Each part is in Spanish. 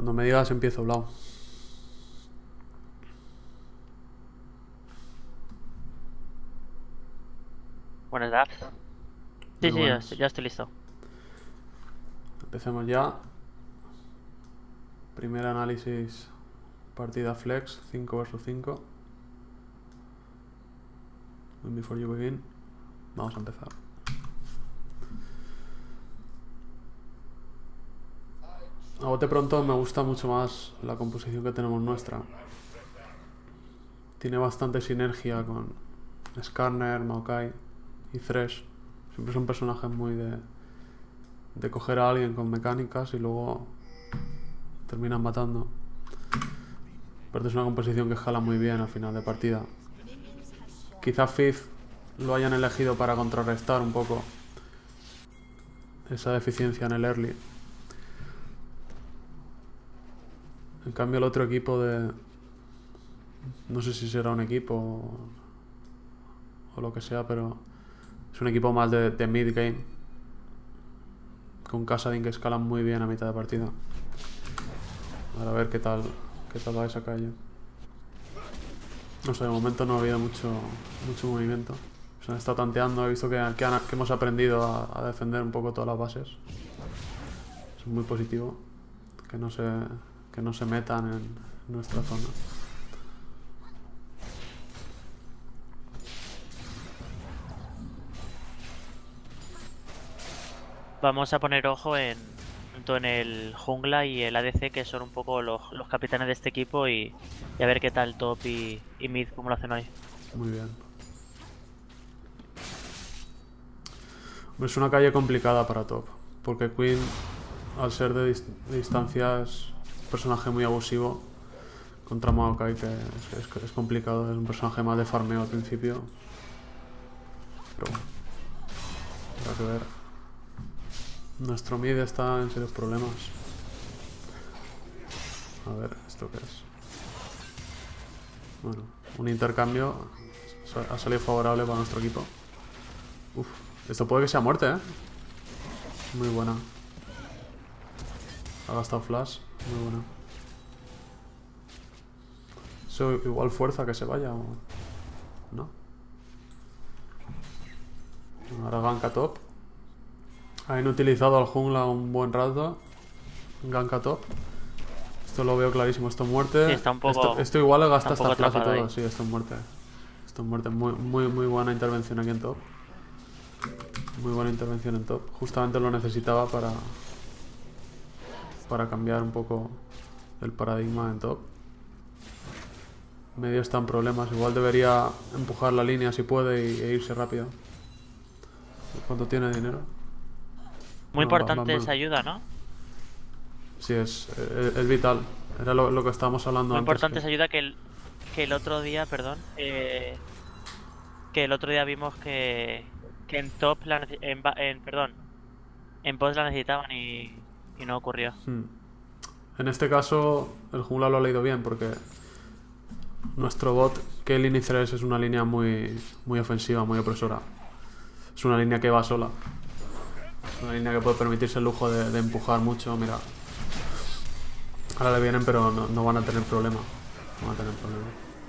Cuando me digas empiezo, Blau. Buenas tardes. Muy Sí, sí, buenas. ya estoy listo. Empecemos ya. Primer análisis. Partida flex, 5 vs 5. Before you begin. Vamos a empezar. A bote pronto me gusta mucho más la composición que tenemos nuestra. Tiene bastante sinergia con Skarner, Maokai y Thresh. Siempre son personajes muy de coger a alguien con mecánicas y luego terminan matando. Pero es una composición que jala muy bien al final de partida. Quizá Fizz lo hayan elegido para contrarrestar un poco esa deficiencia en el early. En cambio el otro equipo de... No sé si será un equipo o lo que sea, pero es un equipo más de mid game. Con Kassadin que escalan muy bien a mitad de partida. Ahora a ver qué tal va esa calle. No sé, de momento no ha habido mucho movimiento. Se han estado tanteando, he visto que hemos aprendido a defender un poco todas las bases. Es muy positivo que no se metan en nuestra zona. Vamos a poner ojo tanto en el jungla y el ADC, que son un poco los capitanes de este equipo, y a ver qué tal top y mid, cómo lo hacen hoy. Muy bien. Es una calle complicada para top, porque Queen, al ser de distancia, es un personaje muy abusivo contra Maokai, que es complicado, es un personaje más de farmeo al principio. Pero bueno, habrá que ver. Nuestro mid está en serios problemas. A ver, ¿esto qué es? Bueno, un intercambio ha salido favorable para nuestro equipo. Uf, esto puede que sea muerte, ¿eh? Muy buena. Ha gastado flash, muy buena. Eso igual fuerza que se vaya o... ¿no? Ahora ganka top. Han utilizado al jungla un buen rato. Ganka top. Esto lo veo clarísimo, esto es muerte. Sí, está un poco, Esto igual le está gasta un poco hasta flash y atrapado todo. ahí. Sí, esto es muerte. Esto es muerte. Muy buena intervención aquí en top. Muy buena intervención en top. Justamente lo necesitaba para cambiar un poco el paradigma en top. Medio está en problemas. Igual debería empujar la línea si puede e irse rápido. ¿Cuánto tiene de dinero? Muy importante Bueno. esa ayuda, ¿no? Sí, es vital. Era lo que estábamos hablando Muy antes. importante esa ayuda que el otro día, perdón, que el otro día vimos que en top, perdón, en post la necesitaban y no ocurrió. En este caso, el jungla lo ha leído bien porque nuestro bot, Kayle y Thresh, es una línea muy ofensiva, muy opresora. Es una línea que va sola. Es una línea que puede permitirse el lujo de empujar mucho. Mira, ahora le vienen, pero no van a tener problema. No van a tener problema.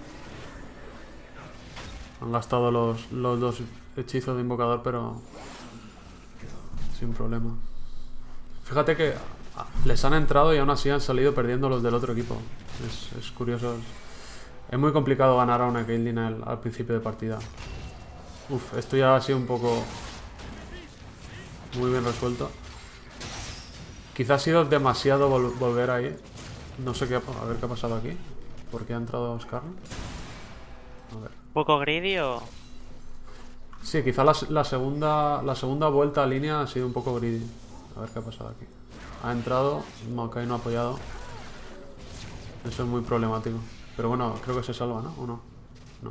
Han gastado los dos hechizos de invocador, pero sin problema. Fíjate que les han entrado y aún así han salido perdiendo los del otro equipo. Es curioso. Es muy complicado ganar a una Caitlyn al principio de partida. Uf, esto ya ha sido un poco... muy bien resuelto. Quizá ha sido demasiado volver ahí. No sé qué... A ver qué ha pasado aquí. ¿Por qué ha entrado Skarner? A ver. ¿Poco greedy o...? Sí, quizá la segunda vuelta a línea ha sido un poco greedy. A ver qué ha pasado aquí. Ha entrado, Maokai no ha apoyado. Eso es muy problemático. Pero bueno, creo que se salva, ¿no? ¿O no? No.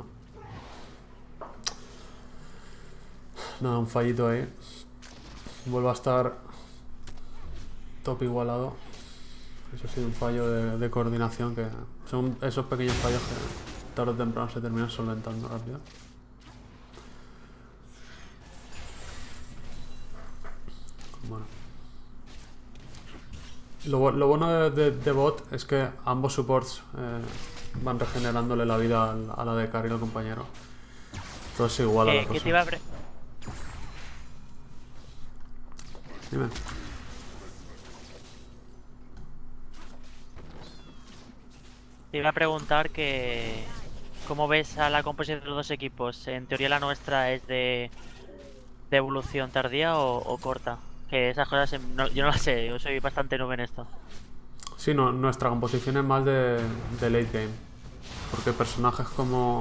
Nada, un fallito ahí. Vuelve a estar top igualado. Eso ha sido un fallo de coordinación, que son esos pequeños fallos que tarde o temprano se terminan solventando rápido. Bueno. Lo bueno de bot es que ambos supports van regenerándole la vida a la de carry al compañero. Entonces igual a la cosa. ¿Qué te iba a Dime. Te iba a preguntar cómo ves a la composición de los dos equipos. En teoría la nuestra es de evolución tardía o corta. Que esas cosas yo no las sé, yo soy bastante noob en esto. Sí, no, nuestra composición es más de late game. Porque personajes como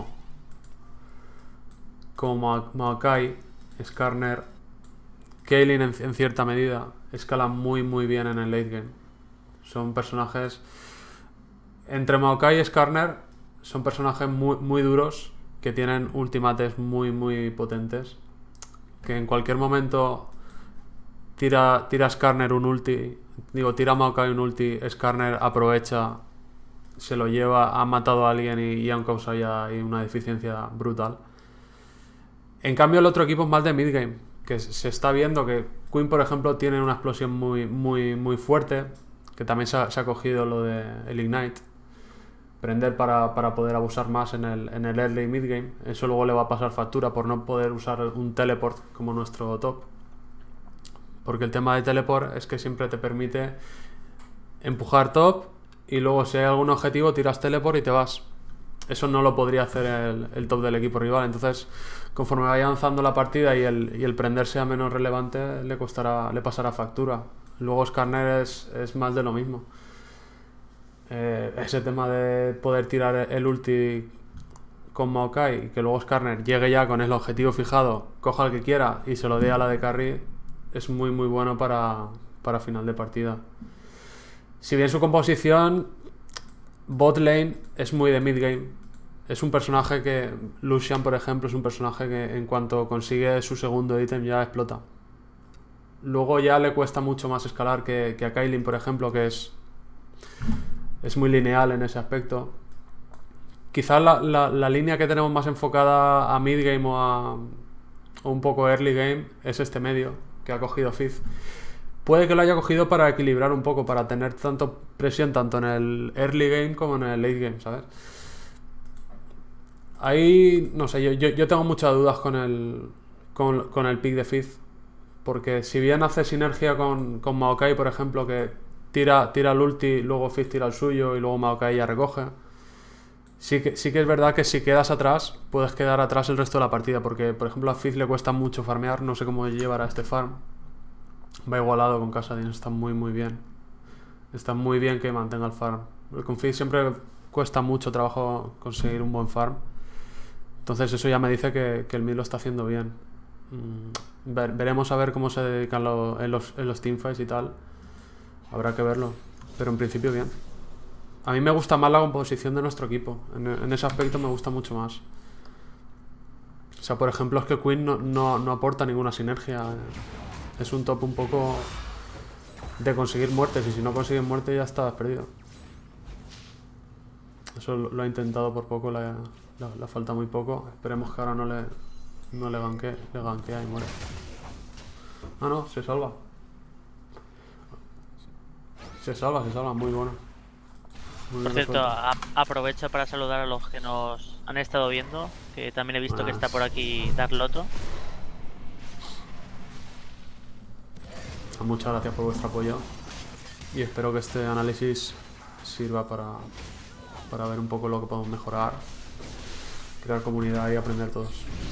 Maokai, Skarner, Kaylin en cierta medida escalan muy bien en el late game. Son personajes... Entre Maokai y Skarner son personajes muy duros que tienen ultimates muy potentes. Que en cualquier momento tira Skarner un ulti, tira Maokai un ulti, Skarner aprovecha, se lo lleva, ha matado a alguien y han causado ya ahí una deficiencia brutal. En cambio el otro equipo es más de midgame, que se está viendo que Queen, por ejemplo, tiene una explosión muy fuerte, que también se ha cogido lo de el Ignite, prender para poder abusar más en el early y midgame. Eso luego le va a pasar factura por no poder usar un teleport como nuestro top. Porque el tema de teleport es que siempre te permite empujar top y luego si hay algún objetivo tiras teleport y te vas. Eso no lo podría hacer el top del equipo rival. Entonces, conforme vaya avanzando la partida y el prender sea menos relevante, le pasará factura. Luego Skarner es más de lo mismo. Ese tema de poder tirar el ulti con Maokai y que luego Skarner llegue ya con el objetivo fijado, coja el que quiera y se lo dé a la de carry, es muy bueno para final de partida. Si bien su composición, bot lane es muy de mid game. Es un personaje que, Lucian por ejemplo, es un personaje que en cuanto consigue su segundo ítem ya explota. Luego ya le cuesta mucho más escalar que a Kaylin, por ejemplo, que es muy lineal en ese aspecto. Quizás la línea que tenemos más enfocada a mid game o un poco early game es este medio que ha cogido Fizz. Puede que lo haya cogido para equilibrar un poco, para tener presión tanto en el early game como en el late game, ¿sabes? Ahí, no sé, yo tengo muchas dudas con el pick de Fizz, porque si bien hace sinergia con Maokai, por ejemplo, que tira el ulti, luego Fizz tira el suyo y luego Maokai ya recoge. Sí que es verdad que si quedas atrás, puedes quedar atrás el resto de la partida, porque por ejemplo a Fizz le cuesta mucho farmear, no sé cómo llevará este farm. Va igualado con Kassadin, está muy bien. Está muy bien que mantenga el farm. Con Fizz siempre cuesta mucho trabajo conseguir un buen farm. Entonces eso ya me dice que el mid lo está haciendo bien. Veremos a ver cómo se dedican en los teamfights y tal. Habrá que verlo, pero en principio bien. A mí me gusta más la composición de nuestro equipo. En ese aspecto me gusta mucho más. O sea, por ejemplo, es que Queen no aporta ninguna sinergia. Es un top un poco de conseguir muertes, y si no consigues muerte ya estás perdido. Eso lo ha intentado por poco, le falta muy poco. Esperemos que ahora no le gankea y muere. Ah, no, se salva. Se salva, muy bueno. Por cierto, aprovecho para saludar a los que nos han estado viendo, que también he visto que está por aquí Darloto. Muchas gracias por vuestro apoyo y espero que este análisis sirva para ver un poco lo que podemos mejorar, crear comunidad y aprender todos.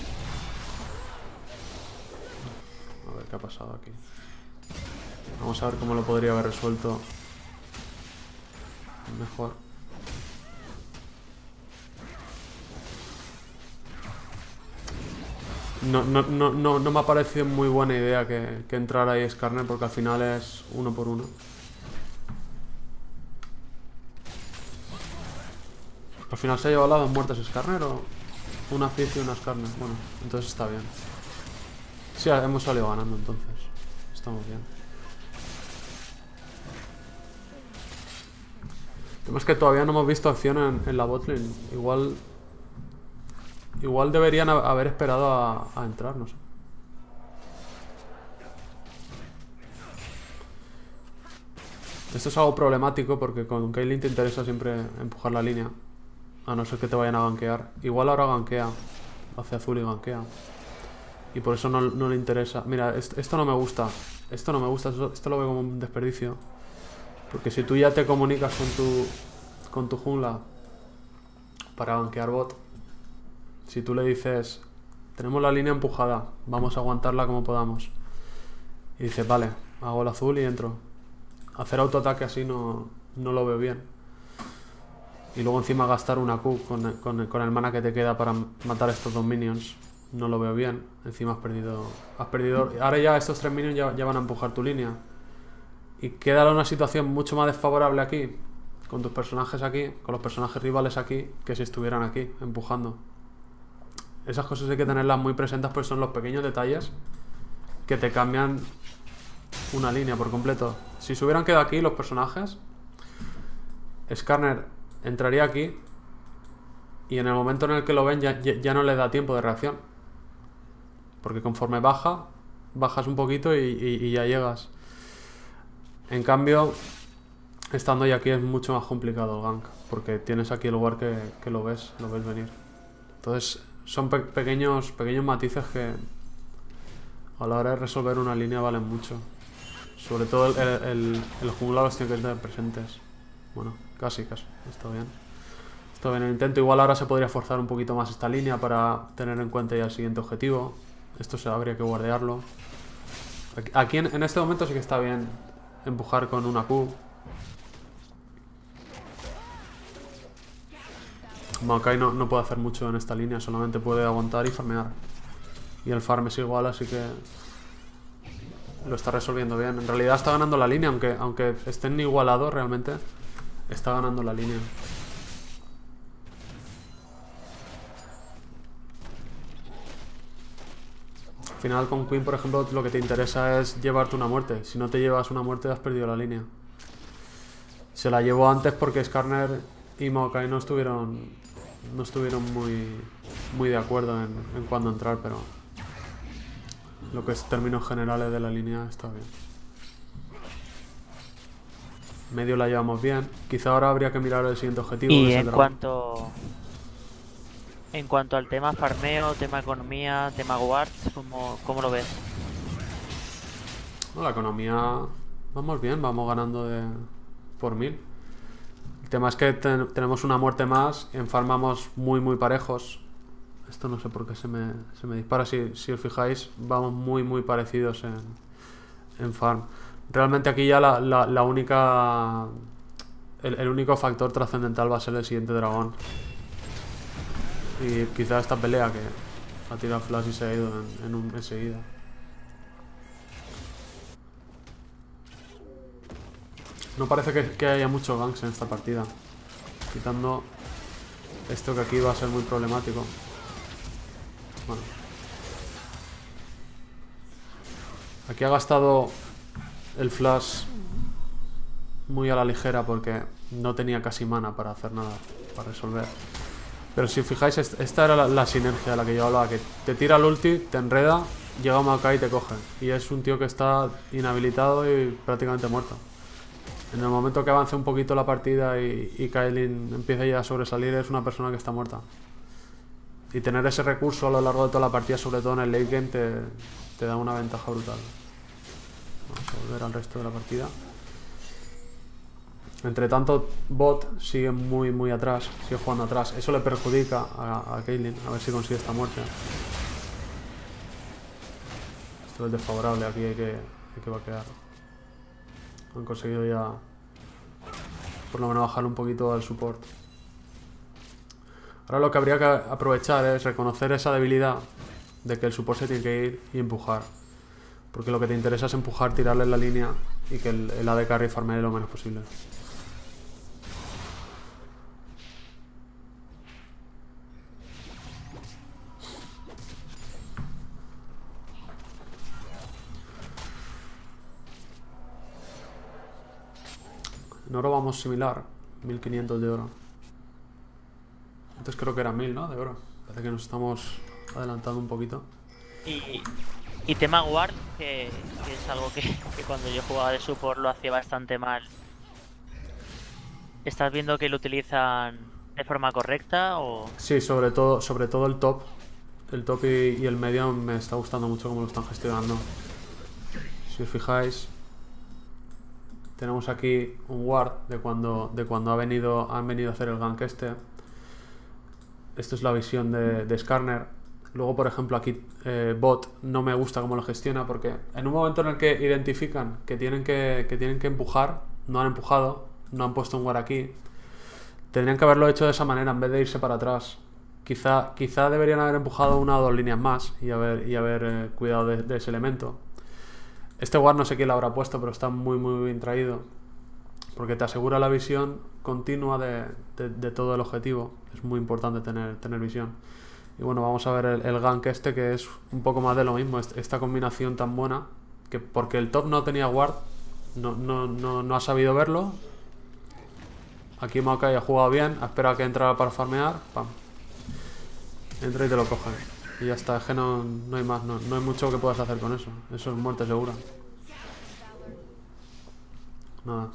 A ver qué ha pasado aquí. Vamos a ver cómo lo podría haber resuelto mejor. No me ha parecido muy buena idea que entrara ahí Skarner, porque al final es 1 por 1. Al final se ha llevado las 2 muertes Skarner o una Fizz y una Skarner. Bueno, entonces está bien. Sí, hemos salido ganando entonces. Estamos bien. El tema es que todavía no hemos visto acción en la botlane. Igual deberían haber esperado a entrar, no sé. Esto es algo problemático porque con Caitlyn te interesa siempre empujar la línea. A no ser que te vayan a gankear. Igual ahora gankea. Hace azul y gankea. Y por eso no le interesa. Mira, esto no me gusta. Esto no me gusta. Esto lo veo como un desperdicio. Porque si tú ya te comunicas con tu jungla para gankear bot, si tú le dices, tenemos la línea empujada, vamos a aguantarla como podamos, y dices, vale, hago el azul y entro. Hacer autoataque así no lo veo bien. Y luego encima gastar una Q con el mana que te queda para matar a estos dos minions, no lo veo bien. Encima has perdido. Ahora ya estos tres minions ya van a empujar tu línea. Y queda una situación mucho más desfavorable aquí, con tus personajes aquí, con los personajes rivales aquí, que si estuvieran aquí, empujando. Esas cosas hay que tenerlas muy presentes, pues son los pequeños detalles que te cambian una línea por completo. Si se hubieran quedado aquí los personajes, Skarner entraría aquí y en el momento en el que lo ven ya no le da tiempo de reacción. Porque conforme bajas un poquito y ya llegas. En cambio, estando ya aquí es mucho más complicado el gank, porque tienes aquí el lugar que lo ves venir. Entonces son pequeños matices que a la hora de resolver una línea valen mucho. Sobre todo el jungla los tiene que tener presentes. Bueno, casi, está bien. Está bien el intento. Igual ahora se podría forzar un poquito más esta línea para tener en cuenta ya el siguiente objetivo. Esto habría que guardearlo. Aquí en este momento sí que está bien empujar con una Q. Maokai no puede hacer mucho en esta línea, solamente puede aguantar y farmear. Y el farm es igual, así que lo está resolviendo bien. En realidad está ganando la línea, aunque estén igualados realmente, está ganando la línea. Al final con Queen, por ejemplo, lo que te interesa es llevarte una muerte. Si no te llevas una muerte, has perdido la línea. Se la llevó antes porque Skarner y Maokai no estuvieron muy de acuerdo en cuándo entrar, pero lo que es términos generales de la línea está bien. Medio la llevamos bien. Quizá ahora habría que mirar el siguiente objetivo. Y en cuanto al tema farmeo, tema economía, tema guard, ¿cómo lo ves? No, la economía vamos bien, vamos ganando por 1000. El tema es que tenemos una muerte más, en farm vamos muy parejos. Esto no sé por qué se me dispara. Si os fijáis, vamos muy parecidos en farm. Realmente aquí ya la única... El único factor trascendental va a ser el siguiente dragón. Y quizá esta pelea que ha tirado flash y se ha ido enseguida. No parece que haya muchos ganks en esta partida. Quitando esto que aquí va a ser muy problemático. Bueno. Aquí ha gastado el flash muy a la ligera porque no tenía casi mana para hacer nada, para resolver. Pero si os fijáis, esta era la sinergia de la que yo hablaba, que te tira el ulti, te enreda, llega Maokai y te coge. Y es un tío que está inhabilitado y prácticamente muerto. En el momento que avance un poquito la partida y Caitlyn empiece ya a sobresalir, es una persona que está muerta. Y tener ese recurso a lo largo de toda la partida, sobre todo en el late game, te da una ventaja brutal. Vamos a volver al resto de la partida. Entre tanto, bot sigue muy atrás, sigue jugando atrás. Eso le perjudica a Caitlyn, a ver si consigue esta muerte. Esto es desfavorable, aquí hay que vaquear. Han conseguido ya por lo menos bajarle un poquito al support. Ahora lo que habría que aprovechar es reconocer esa debilidad de que el support se tiene que ir y empujar. Porque lo que te interesa es empujar, tirarle en la línea y que el AD carry farmee lo menos posible. En oro vamos similar, 1500 de oro. Antes creo que era 1000, ¿no? De oro. Parece que nos estamos adelantando un poquito. Y tema guard, que es algo que cuando yo jugaba de support lo hacía bastante mal ¿Estás viendo que lo utilizan de forma correcta o...? Sí, sobre todo el top. El top y el medio me está gustando mucho cómo lo están gestionando. Si os fijáis, tenemos aquí un ward de cuando han venido a hacer el gank este. Esto es la visión de Skarner. Luego, por ejemplo, aquí bot no me gusta cómo lo gestiona, porque en un momento en el que identifican que tienen que empujar, no han empujado, no han puesto un ward aquí. Tendrían que haberlo hecho de esa manera en vez de irse para atrás. Quizá deberían haber empujado una o dos líneas más y haber cuidado de ese elemento. Este ward no sé quién lo habrá puesto, pero está muy bien traído, porque te asegura la visión continua de todo el objetivo. Es muy importante tener visión. Y bueno, vamos a ver el gank este, que es un poco más de lo mismo. Esta combinación tan buena, que porque el top no tenía ward, no ha sabido verlo. Aquí Maokai ha jugado bien, ha esperado a que entrara para farmear. Pam. Entra y te lo coge. Y ya está, es que no hay más, no hay mucho que puedas hacer con eso. Eso es muerte segura. Nada.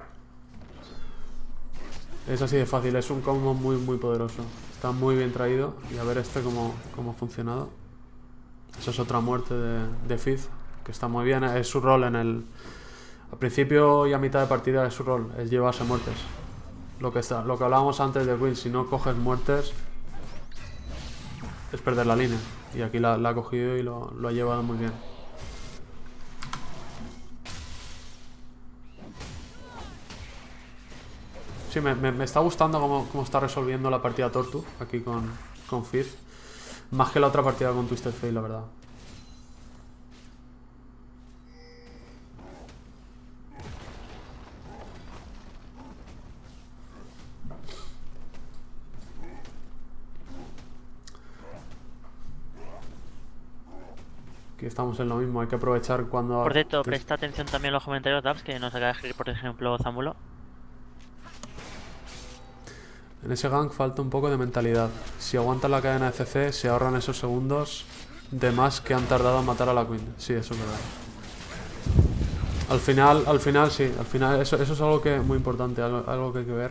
Es así de fácil, es un combo muy poderoso. Está muy bien traído. Y a ver este cómo ha funcionado. Esa es otra muerte de Fizz, que está muy bien. Es su rol en el... Al principio y a mitad de partida es su rol, es llevarse muertes. Lo que hablábamos antes de Queen, si no coges muertes es perder la línea. Y aquí la ha cogido y lo ha llevado muy bien. Sí, me está gustando cómo está resolviendo la partida Tortu aquí con Fizz. Más que la otra partida con Twisted Fate, la verdad. Aquí estamos en lo mismo, hay que aprovechar cuando... Por cierto, presta atención también a los comentarios, Dabs, que nos acaba de escribir, por ejemplo, Zámbulo. En ese gank falta un poco de mentalidad. Si aguantan la cadena de CC, se ahorran esos segundos de más que han tardado en matar a la Queen. Sí, eso es verdad. Al final sí, al final eso es algo que muy importante, algo que hay que ver.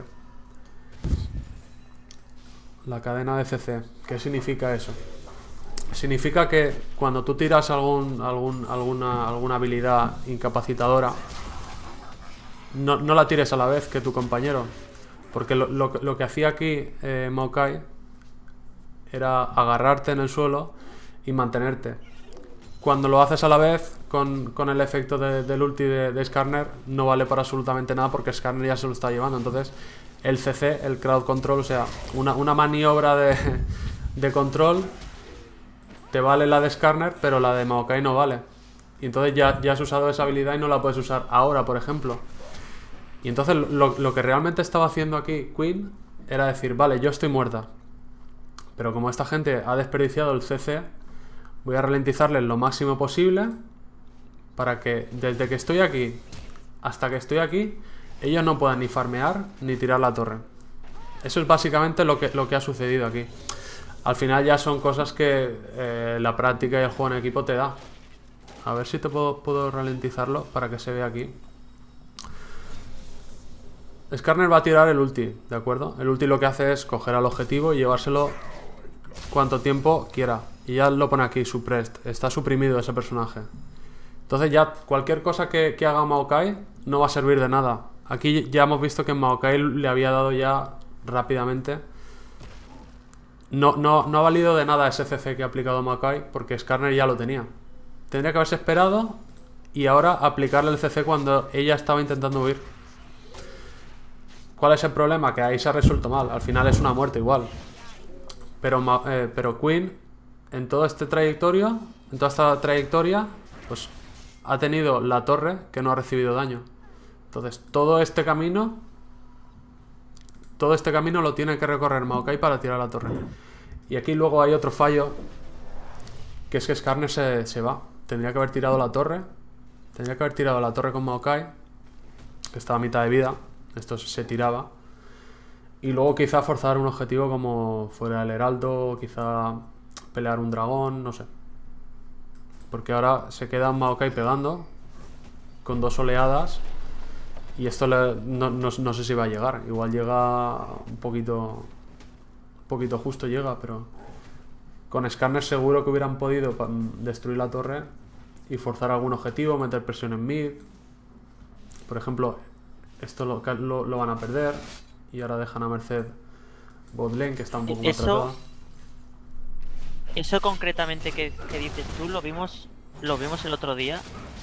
La cadena de CC, ¿qué significa eso? Significa que cuando tú tiras alguna habilidad incapacitadora, no la tires a la vez que tu compañero. Porque lo que hacía aquí Maokai era agarrarte en el suelo y mantenerte. Cuando lo haces a la vez con el efecto del ulti de Skarner, no vale para absolutamente nada porque Skarner ya se lo está llevando. Entonces el CC, el crowd control, o sea, una maniobra de control, te vale la de Skarner, pero la de Maokai no vale. Y entonces ya has usado esa habilidad y no la puedes usar ahora, por ejemplo. Y entonces lo que realmente estaba haciendo aquí Queen era decir, vale, yo estoy muerta, pero como esta gente ha desperdiciado el CC, voy a ralentizarles lo máximo posible para que desde que estoy aquí hasta que estoy aquí, ellos no puedan ni farmear ni tirar la torre. Eso es básicamente lo que ha sucedido aquí. Al final ya son cosas que la práctica y el juego en equipo te da. A ver si te puedo ralentizarlo para que se vea aquí. Skarner va a tirar el ulti, ¿de acuerdo? El ulti lo que hace es coger al objetivo y llevárselo cuanto tiempo quiera. Y ya lo pone aquí, suppressed. Está suprimido ese personaje. Entonces ya cualquier cosa que haga Maokai no va a servir de nada. Aquí ya hemos visto que Maokai le había dado ya rápidamente. No ha valido de nada ese CC que ha aplicado Maokai porque Skarner ya lo tenía. Tendría que haberse esperado y ahora aplicarle el CC cuando ella estaba intentando huir. ¿Cuál es el problema? Que ahí se ha resuelto mal. Al final es una muerte igual. Pero Queen, en toda esta trayectoria, pues ha tenido la torre que no ha recibido daño. Entonces, todo este camino lo tiene que recorrer Maokai para tirar la torre. Y aquí luego hay otro fallo, que es que Skarner se va. Tendría que haber tirado la torre. Tendría que haber tirado la torre con Maokai, que estaba a mitad de vida. Esto se tiraba. Y luego quizá forzar un objetivo como fuera el heraldo, quizá pelear un dragón, no sé. Porque ahora se queda Maokai pegando con dos oleadas Y esto no sé si va a llegar. Igual llega un poquito justo llega, pero con Skarner seguro que hubieran podido destruir la torre y forzar algún objetivo, meter presión en mid. Por ejemplo, esto lo van a perder y ahora dejan a merced botlane, que está un poco maltratada. Eso concretamente que dices tú lo vimos el otro día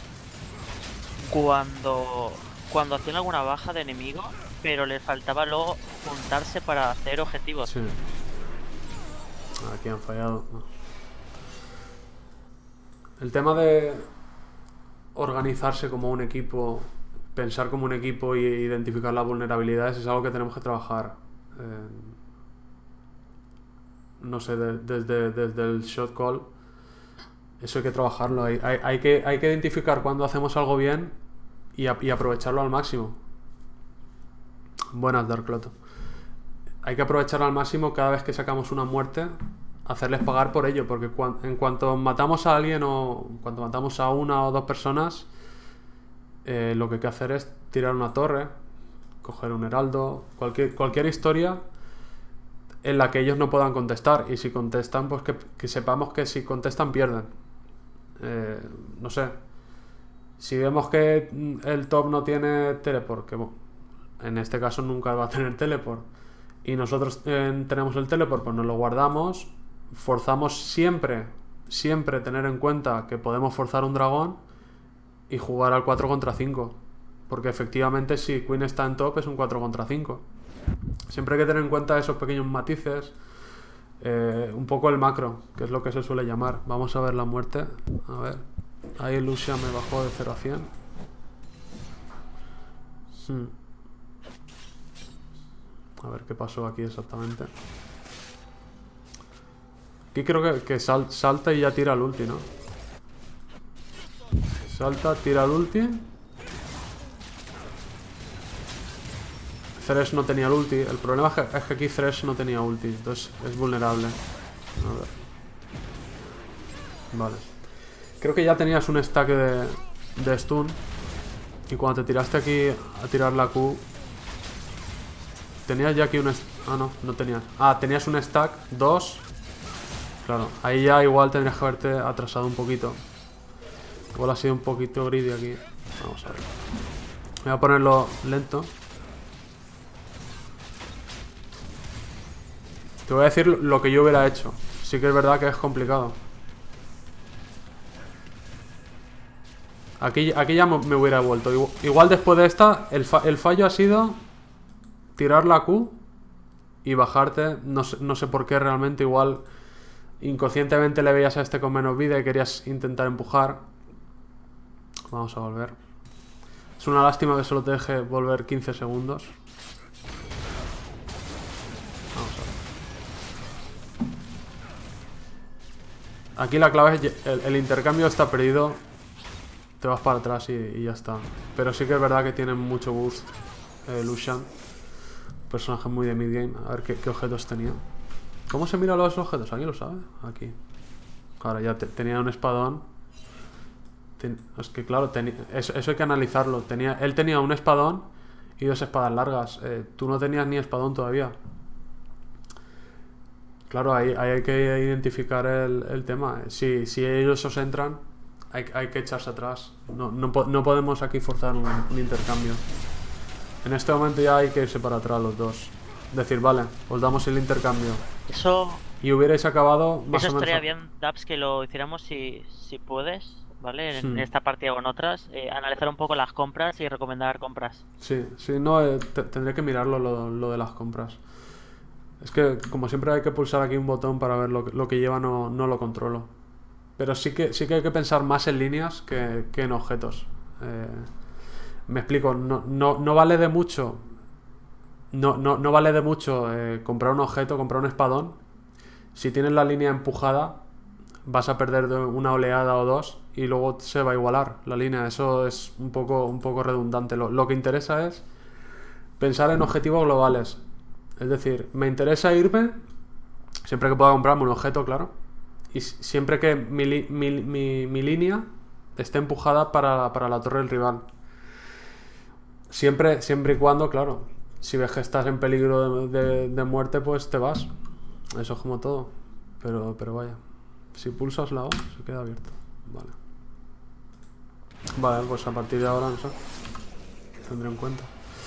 cuando hacían alguna baja de enemigo, pero les faltaba luego juntarse para hacer objetivos. Sí. Aquí han fallado. No. El tema de organizarse como un equipo, pensar como un equipo y identificar las vulnerabilidades es algo que tenemos que trabajar. No sé, desde el shot call. Eso hay que trabajarlo. Hay que identificar cuando hacemos algo bien y aprovecharlo al máximo. Buenas, Dark Cloto. Hay que aprovecharlo al máximo cada vez que sacamos una muerte, hacerles pagar por ello, porque en cuanto matamos a alguien o cuando matamos a una o dos personas, lo que hay que hacer es tirar una torre, coger un heraldo, cualquier historia en la que ellos no puedan contestar, y si contestan, pues que sepamos que si contestan pierden. No sé, si vemos que el top no tiene teleport, que en este caso nunca va a tener teleport, y nosotros tenemos el teleport, pues nos lo guardamos, forzamos siempre tener en cuenta que podemos forzar un dragón y jugar al 4 contra 5, porque efectivamente si Queen está en top es un 4 contra 5. Siempre hay que tener en cuenta esos pequeños matices, un poco el macro, que es lo que se suele llamar. Vamos a ver la muerte. A ver, ahí Lucian me bajó de 0 a 100. A ver qué pasó aquí exactamente. Aquí creo que salta y ya tira el ulti, ¿no? Salta, tira el ulti. Thresh no tenía el ulti. El problema es que aquí Thresh no tenía ulti, entonces es vulnerable. A ver. Vale. Creo que ya tenías un stack de stun. Y cuando te tiraste aquí a tirar la Q, tenías ya aquí un... Ah, no tenías. Ah, tenías un stack, 2. Claro, ahí ya igual tendrías que haberte atrasado un poquito. Igual ha sido un poquito greedy aquí. Vamos a ver. Voy a ponerlo lento. Te voy a decir lo que yo hubiera hecho. Sí que es verdad que es complicado. Aquí ya me hubiera vuelto. Igual después de esta, el fallo ha sido tirar la Q y bajarte. No sé por qué realmente. Igual inconscientemente le veías a este con menos vida y querías intentar empujar. Vamos a volver. Es una lástima que solo te deje volver 15 segundos. Vamos a ver. Aquí la clave es el intercambio está perdido. Te vas para atrás y ya está. Pero sí que es verdad que tiene mucho boost Lucian. Personaje muy de mid-game. A ver qué objetos tenía. ¿Cómo se miran los objetos? ¿Alguien lo sabe? Aquí. Ahora ya tenía un espadón. Es que claro, eso hay que analizarlo. Él tenía un espadón y 2 espadas largas. Tú no tenías ni espadón todavía. Claro, ahí hay que identificar el tema. Si ellos os entran, hay que echarse atrás. No podemos aquí forzar un intercambio. En este momento ya hay que irse para atrás los dos. Decir, vale, os damos el intercambio. Eso... Y hubierais acabado más eso o menos... estaría bien, Daps, que lo hiciéramos si puedes, ¿vale? En esta partida o en otras. Analizar un poco las compras y recomendar compras. Sí, no, tendré que mirarlo lo de las compras. Es que, como siempre, hay que pulsar aquí un botón para ver lo que lleva, no lo controlo. Pero sí que hay que pensar más en líneas que en objetos. Me explico, no vale de mucho... No vale de mucho comprar un objeto, comprar un espadón. Si tienes la línea empujada, vas a perder de una oleada o dos y luego se va a igualar la línea. Eso es un poco redundante. Lo que interesa es pensar en objetivos globales. Es decir, me interesa irme siempre que pueda comprarme un objeto, claro, y siempre que mi línea esté empujada para la torre del rival. Siempre y cuando, claro, si ves que estás en peligro de muerte, pues te vas. Eso es como todo. Pero vaya. Si pulsas la O, se queda abierto. Vale. Vale, pues a partir de ahora, no sé. Tendré en cuenta.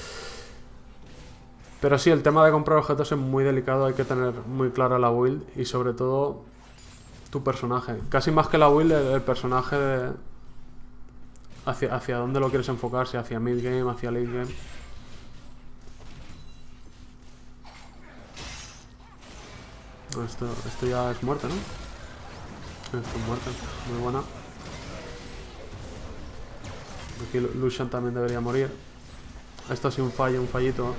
Pero sí, el tema de comprar objetos es muy delicado. Hay que tener muy clara la build. Y sobre todo, tu personaje. Casi más que la build, el personaje de... Hacia dónde lo quieres enfocar. Si hacia mid game, hacia late game. Esto ya es muerte, ¿no? Esto es muerte. Muy buena. Aquí Lucian también debería morir. Esto ha sido un fallo, un fallito.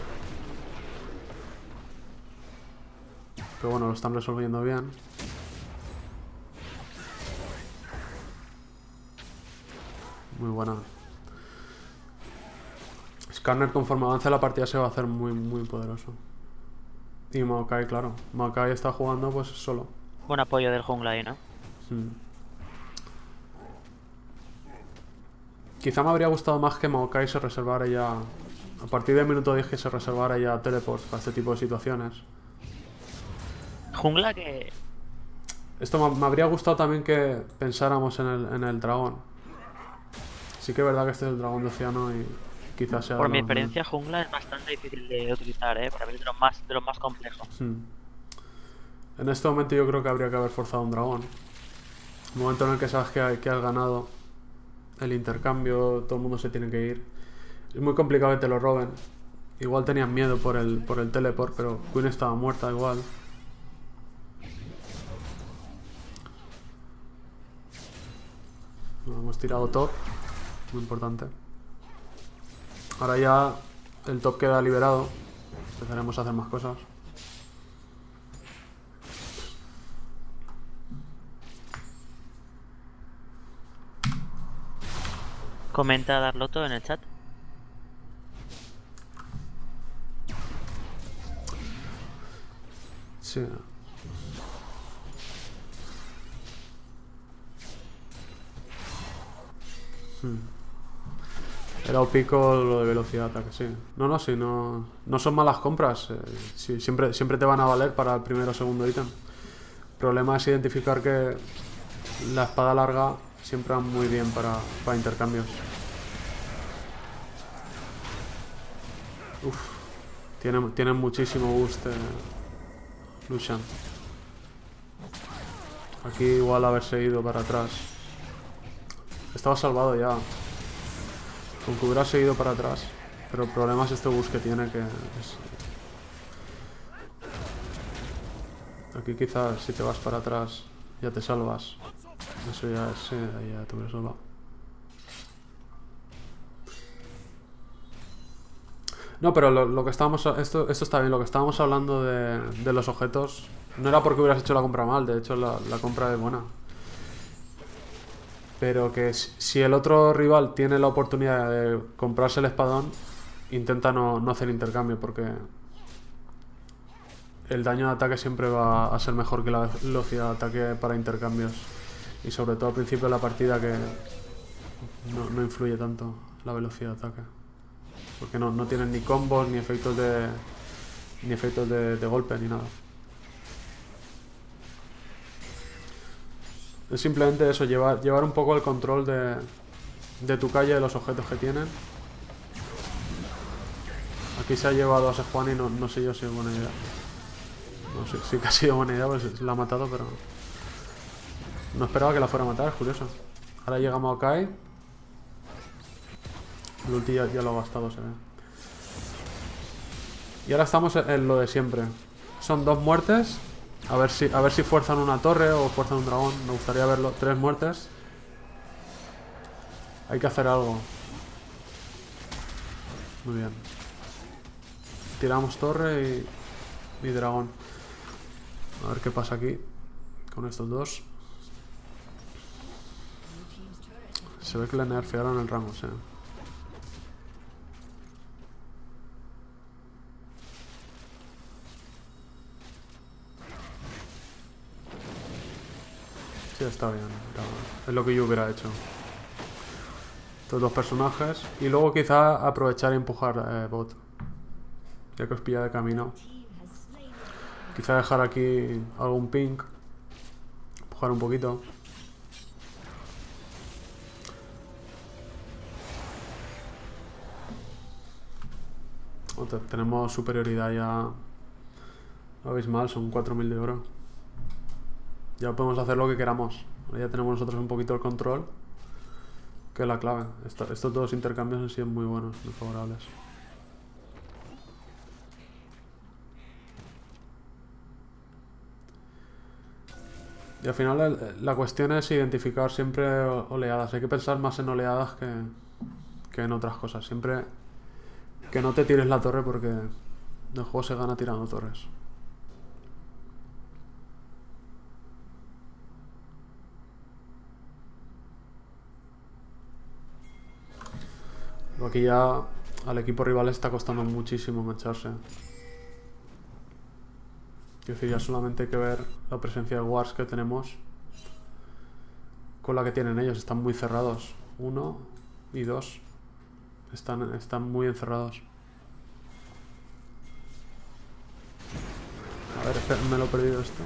Pero bueno, lo están resolviendo bien. Muy buena. Skarner conforme avance la partida se va a hacer muy poderoso. Y Maokai, claro. Maokai está jugando pues solo. Buen apoyo del jungla ahí, ¿no? Quizá me habría gustado más que Maokai se reservara ya... A partir del minuto 10 que se reservara ya teleports para este tipo de situaciones. Jungla que... Esto me habría gustado también que pensáramos en el dragón. Sí que es verdad que este es el dragón de océano y quizás sea... Por mi experiencia, jungla es bastante difícil de utilizar, ¿eh? Para mí es de los más complejos. En este momento yo creo que habría que haber forzado un dragón. El momento en el que sabes que has ganado el intercambio, todo el mundo se tiene que ir. Es muy complicado que te lo roben. Igual tenían miedo por el teleport, pero Queen estaba muerta igual. Hemos tirado top. Muy importante. Ahora ya el top queda liberado. Empezaremos a hacer más cosas. Comenta Darloto en el chat. Sí. Era un pico lo de velocidad, que sí. No, sí, no son malas compras. Sí, siempre te van a valer para el primero o segundo ítem. El problema es identificar que la espada larga siempre va muy bien para intercambios. Uf, tiene muchísimo boost Lucian. Aquí igual haberse ido para atrás. Estaba salvado ya. Con que hubiera seguido para atrás. Pero el problema es este boost que tiene, que es... Aquí quizás si te vas para atrás ya te salvas. Eso ya es... Sí, ahí ya te hubieras salvado. No, pero lo que estábamos... Esto está bien. Lo que estábamos hablando de los objetos no era porque hubieras hecho la compra mal. De hecho, la compra es buena. Pero que si el otro rival tiene la oportunidad de comprarse el espadón, intenta no hacer intercambio, porque el daño de ataque siempre va a ser mejor que la velocidad de ataque para intercambios. Y sobre todo al principio de la partida, que no influye tanto la velocidad de ataque. Porque no tienen ni combos, ni efectos de golpe, ni nada. Es simplemente eso, llevar un poco el control de tu calle, de los objetos que tienen. Aquí se ha llevado a Sejuani y no sé yo si es buena idea. No sé si ha sido buena idea, pues la ha matado, pero... No esperaba que la fuera a matar, es curioso. Ahora llega Maokai. El ulti ya lo ha gastado, se ve. Y ahora estamos en lo de siempre. Son 2 muertes. A ver si fuerzan una torre o fuerzan un dragón. Me gustaría verlo. 3 muertes. Hay que hacer algo. Muy bien. Tiramos torre y dragón. A ver qué pasa aquí con estos dos. Se ve que le nerfearon el rango, sí. Sí, está bien. Es lo que yo hubiera hecho. estos dos personajes. Y luego quizá aprovechar y empujar bot. Ya que os pilla de camino. Quizá dejar aquí algún ping. Empujar un poquito. Tenemos superioridad ya abismal, son 4000 de oro. Ya podemos hacer lo que queramos. Ya tenemos nosotros un poquito el control, que es la clave. Estos dos intercambios han sido muy buenos, muy favorables. Y al final la cuestión es identificar siempre oleadas. Hay que pensar más en oleadas que en otras cosas. Siempre que no te tires la torre, porque el juego se gana tirando torres. Pero aquí ya al equipo rival le está costando muchísimo engancharse. Quiero decir, ya solamente hay que ver la presencia de wards que tenemos con la que tienen ellos. Están muy cerrados. 1 y 2 están muy encerrados. A ver, espera, me lo he perdido esto.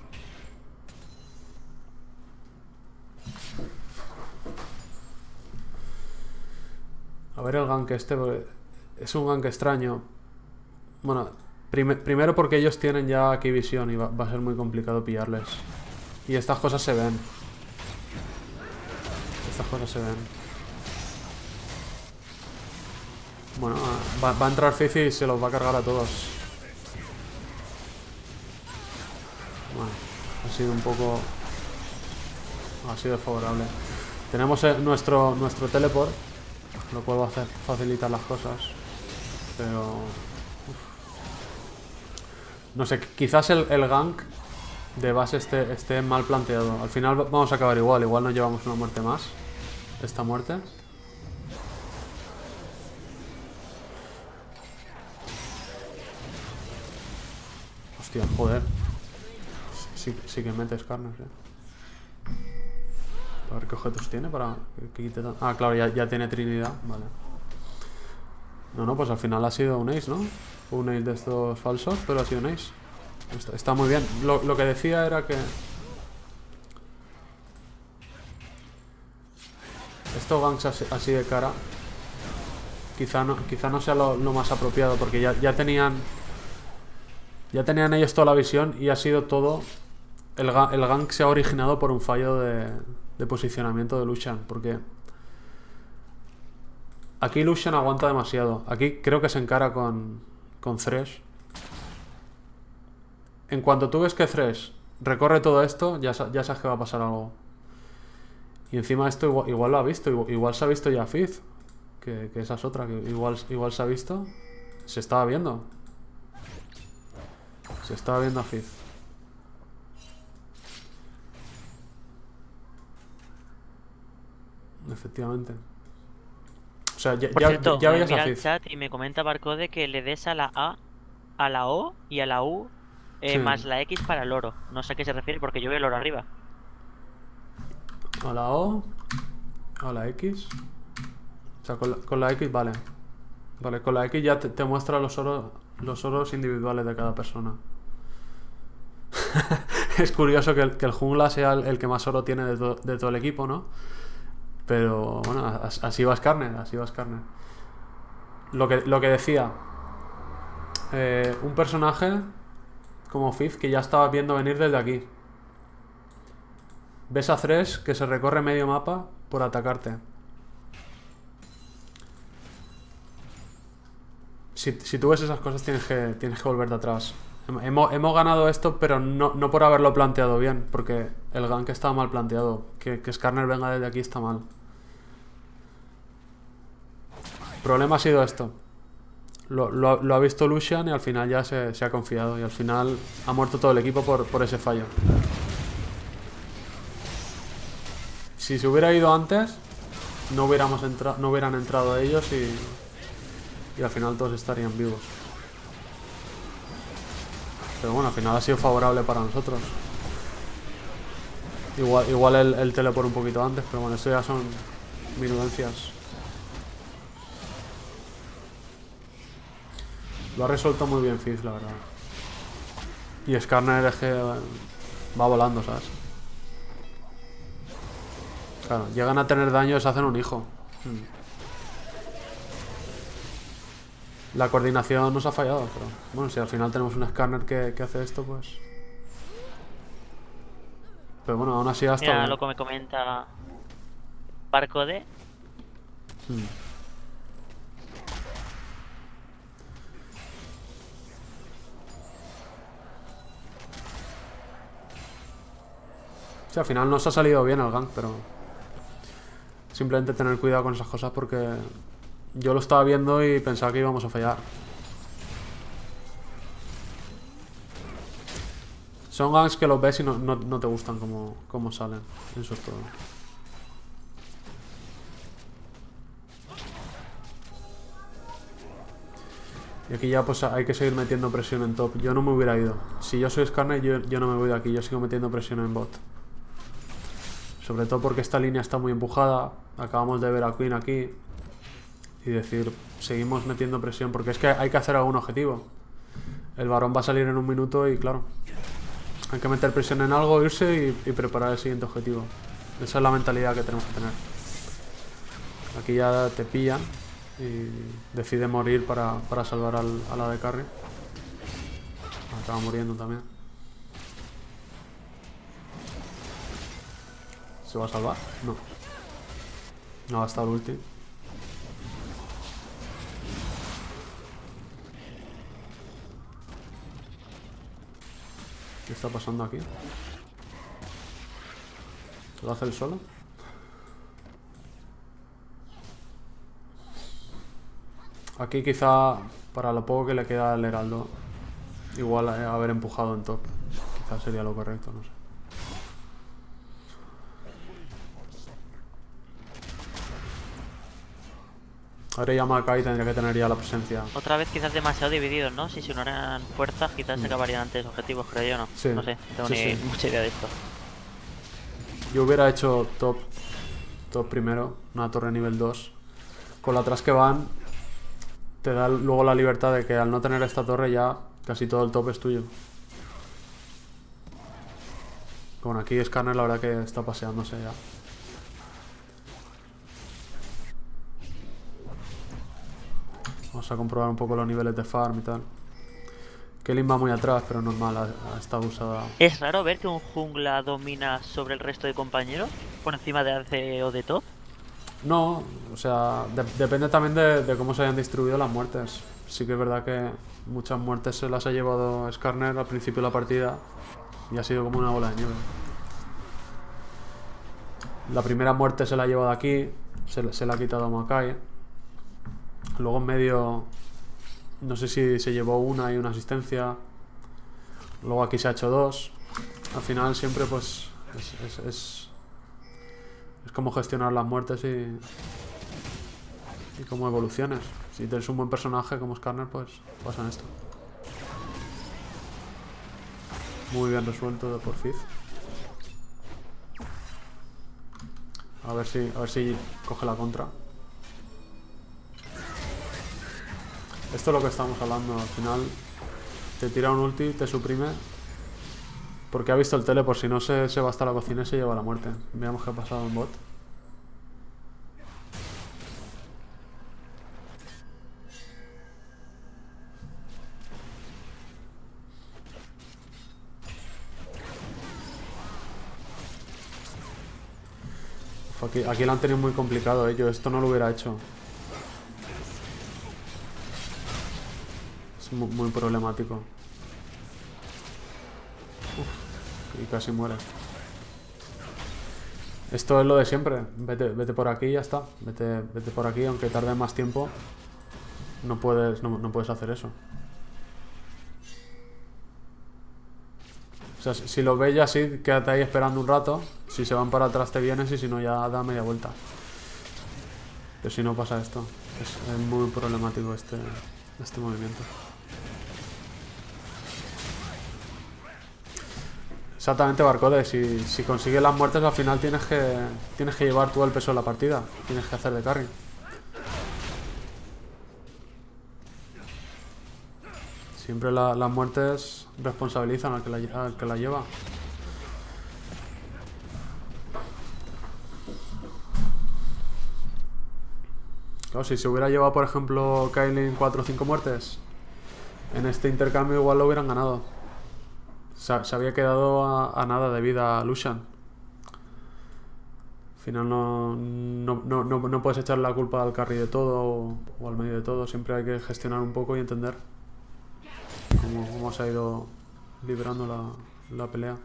A ver el gank este, es un gank extraño. Bueno, primero porque ellos tienen ya aquí visión y va a ser muy complicado pillarles. Y estas cosas se ven. Estas cosas se ven. Bueno, va a entrar Fizi y se los va a cargar a todos. Bueno, ha sido un poco... ha sido favorable. Tenemos nuestro teleport, lo cual va a facilitar las cosas. Pero... no sé, quizás el gank de base esté mal planteado. Al final vamos a acabar igual nos llevamos una muerte más. Esta muerte. Hostia, joder. Sí que metes carnes, A ver qué objetos tiene para que quite tan... Ah, claro, ya tiene Trinidad, vale. No, pues al final ha sido un ace, ¿no? Un ace de estos falsos, pero ha sido un ace. Está muy bien. Lo que decía era que... estos ganks así de cara quizá no sea lo más apropiado, porque ya tenían ellos toda la visión y ha sido todo... El gank se ha originado por un fallo de posicionamiento de Lucian, porque aquí Lucian aguanta demasiado. Aquí creo que se encara con Thresh. En cuanto tú ves que Thresh recorre todo esto, ya sabes que va a pasar algo. Y encima esto igual lo ha visto, igual se ha visto ya Fizz, que esa es otra, que igual se ha visto. Se estaba viendo. Se estaba viendo a Fizz. Efectivamente. O sea, Por cierto, ya veías mira a el Fizz. chat y me comenta Barcode que le des a la A, a la O y a la U Sí. más la X para el oro. No sé a qué se refiere porque yo veo el oro arriba. A la O, a la X. O sea, con la X vale. Vale, con la X ya te muestra los oros individuales de cada persona. Es curioso que el jungla sea el que más oro tiene de todo el equipo, ¿no? Pero bueno, así va Skarner, así va Skarner. Lo que decía, un personaje como Fizz que ya estaba viendo venir desde aquí. Ves a Thresh que se recorre medio mapa por atacarte. Si tú ves esas cosas tienes que volverte atrás. Hemos ganado esto, pero no por haberlo planteado bien, porque el gank estaba mal planteado. Que Skarner venga desde aquí está mal. El problema ha sido esto. Lo ha visto Lucian y al final ya se ha confiado. Y al final ha muerto todo el equipo por ese fallo. Si se hubiera ido antes, no hubieran entrado ellos y al final todos estarían vivos. Pero bueno, al final ha sido favorable para nosotros. Igual el teleport un poquito antes, pero bueno, eso ya son minudencias. Lo ha resuelto muy bien Fizz, la verdad. Y Skarner es que va volando, ¿sabes? Claro, llegan a tener daño y se hacen un hijo. La coordinación nos ha fallado, pero bueno, si al final tenemos un Skarner que hace esto, pues... Pero bueno, aún así ha estado Mira bien. lo que me comenta Barcode. Sí, al final nos ha salido bien el gank, pero... Simplemente tener cuidado con esas cosas porque... Yo lo estaba viendo y pensaba que íbamos a fallar. Son ganks que los ves y no te gustan como salen. Eso es todo. Y aquí ya pues hay que seguir metiendo presión en top. Yo no me hubiera ido. Si yo soy Skarner, yo no me voy de aquí. Yo sigo metiendo presión en bot. Sobre todo porque esta línea está muy empujada. Acabamos de ver a Queen aquí. Y decir, seguimos metiendo presión. Porque es que hay que hacer algún objetivo. El varón va a salir en un minuto y claro, hay que meter presión en algo, irse y preparar el siguiente objetivo. Esa es la mentalidad que tenemos que tener. Aquí ya te pillan y decide morir para salvar a la de carry. Acaba muriendo también. ¿Se va a salvar? No. No ha gastado el ulti. ¿Qué está pasando aquí? ¿Se lo hace él solo? Aquí quizá, para lo poco que le queda al Heraldo, igual haber empujado en top. Quizás sería lo correcto, no sé. Ahora ya Makai tendría que tener ya la presencia. Otra vez quizás demasiado divididos, ¿no? Si se unieran fuerzas, quizás se acabarían antes objetivos, creo yo, ¿no? Sí. No sé, no tengo Sí, ni sí. mucha idea de esto. Yo hubiera hecho top primero, una torre nivel 2. Con la atrás que van, te da luego la libertad de que al no tener esta torre ya casi todo el top es tuyo. Bueno, aquí Skarner la verdad que está paseándose ya. Vamos a comprobar un poco los niveles de farm y tal. Kelly va muy atrás, pero normal, está usada. ¿Es raro ver que un jungla domina sobre el resto de compañeros? Por encima de ADC o de top. No, o sea, depende también de cómo se hayan distribuido las muertes. Sí que es verdad que muchas muertes se las ha llevado Skarner al principio de la partida y ha sido como una bola de nieve. La primera muerte se la ha llevado aquí, se la ha quitado a Makai. Luego en medio, no sé si se llevó una y una asistencia. Luego aquí se ha hecho 2. Al final siempre pues es como gestionar las muertes y como evoluciones. Si tienes un buen personaje como Skarner, pues pasa esto. Muy bien resuelto por Fizz. A ver si coge la contra. Esto es lo que estamos hablando. Al final te tira un ulti, te suprime. Porque ha visto el tele, por si no se va hasta la cocina y se lleva la muerte. Veamos qué ha pasado en bot. Uf, aquí lo han tenido muy complicado, yo esto no lo hubiera hecho. Es muy problemático. Uf, y casi muere. Esto es lo de siempre. Vete por aquí y ya está. Vete por aquí, aunque tarde más tiempo. No puedes hacer eso. O sea, si lo ves ya así, quédate ahí esperando un rato. Si se van para atrás te vienes y si no ya da media vuelta. Pero si no pasa esto. Es muy problemático este movimiento. Exactamente, Barcode. Si consigues las muertes al final tienes que llevar todo el peso de la partida. Tienes que hacer de carry. Siempre las muertes responsabilizan al que la lleva. Claro, si se hubiera llevado, por ejemplo, Kailin 4 o 5 muertes, en este intercambio igual lo hubieran ganado. Se había quedado a nada de vida a Lucian. Al final no puedes echar la culpa al carry de todo o al medio de todo. Siempre hay que gestionar un poco y entender cómo se ha ido librando la pelea.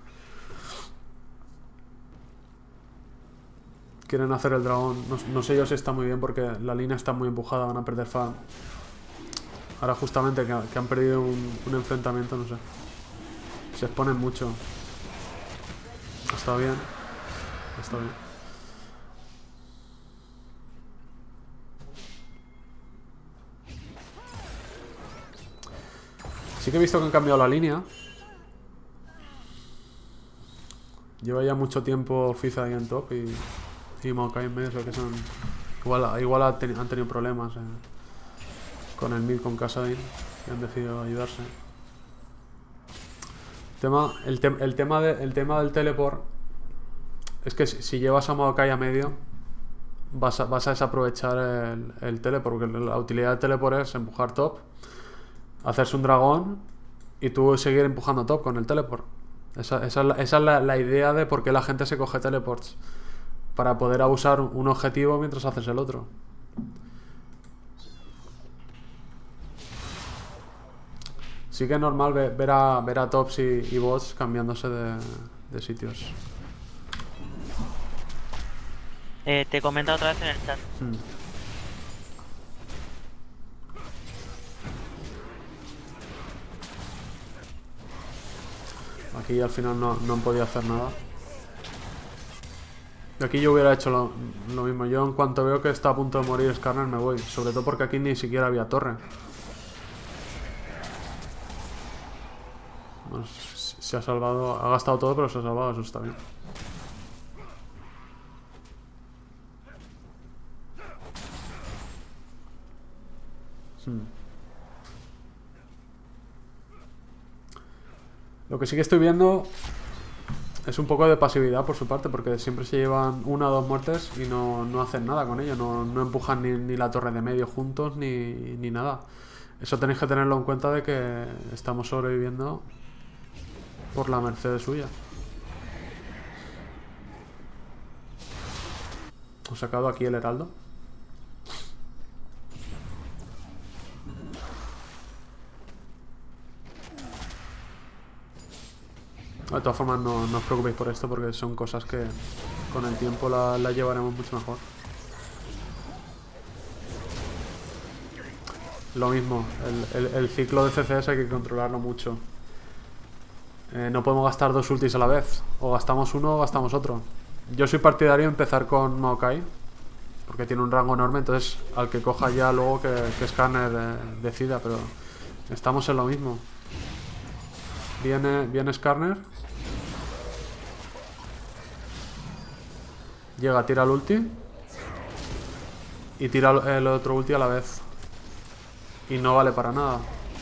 Quieren hacer el dragón. No sé yo si está muy bien porque la línea está muy empujada. Van a perder fan. Ahora justamente que han perdido un enfrentamiento, no sé. Se exponen mucho. Ha estado bien. Ha estado bien. Sí que he visto que han cambiado la línea. Lleva ya mucho tiempo Fiza ahí en top y Maokai en medio, que son... Igual han tenido problemas con el mid, con Kassadin, y han decidido ayudarse. El tema del teleport es que si llevas a Maokai a medio vas a desaprovechar el teleport, porque la utilidad del teleport es empujar top, hacerse un dragón y tú seguir empujando top con el teleport. Esa es la idea de por qué la gente se coge teleports, para poder abusar un objetivo mientras haces el otro. Sí que es normal ver a tops y bots cambiándose de sitios. Te comento otra vez en el chat. Aquí al final no han podido hacer nada. Y aquí yo hubiera hecho lo mismo. Yo en cuanto veo que está a punto de morir Skarner me voy. Sobre todo porque aquí ni siquiera había torre. Bueno, se ha salvado. Ha gastado todo pero se ha salvado. Eso está bien. Lo que sí que estoy viendo es un poco de pasividad por su parte, porque siempre se llevan 1 o 2 muertes y no hacen nada con ello. No empujan ni la torre de medio juntos ni nada. Eso tenéis que tenerlo en cuenta, de que estamos sobreviviendo por la merced suya. He sacado aquí el heraldo. De todas formas no os preocupéis por esto, porque son cosas que con el tiempo la llevaremos mucho mejor. Lo mismo, el ciclo de CCS hay que controlarlo mucho. No podemos gastar 2 ultis a la vez. O gastamos uno o gastamos otro. Yo soy partidario de empezar con Maokai, porque tiene un rango enorme. Entonces al que coja ya luego que Skarner decida. Pero estamos en lo mismo. Viene Skarner. Llega, tira el ulti. Y tira el otro ulti a la vez. Y no vale para nada.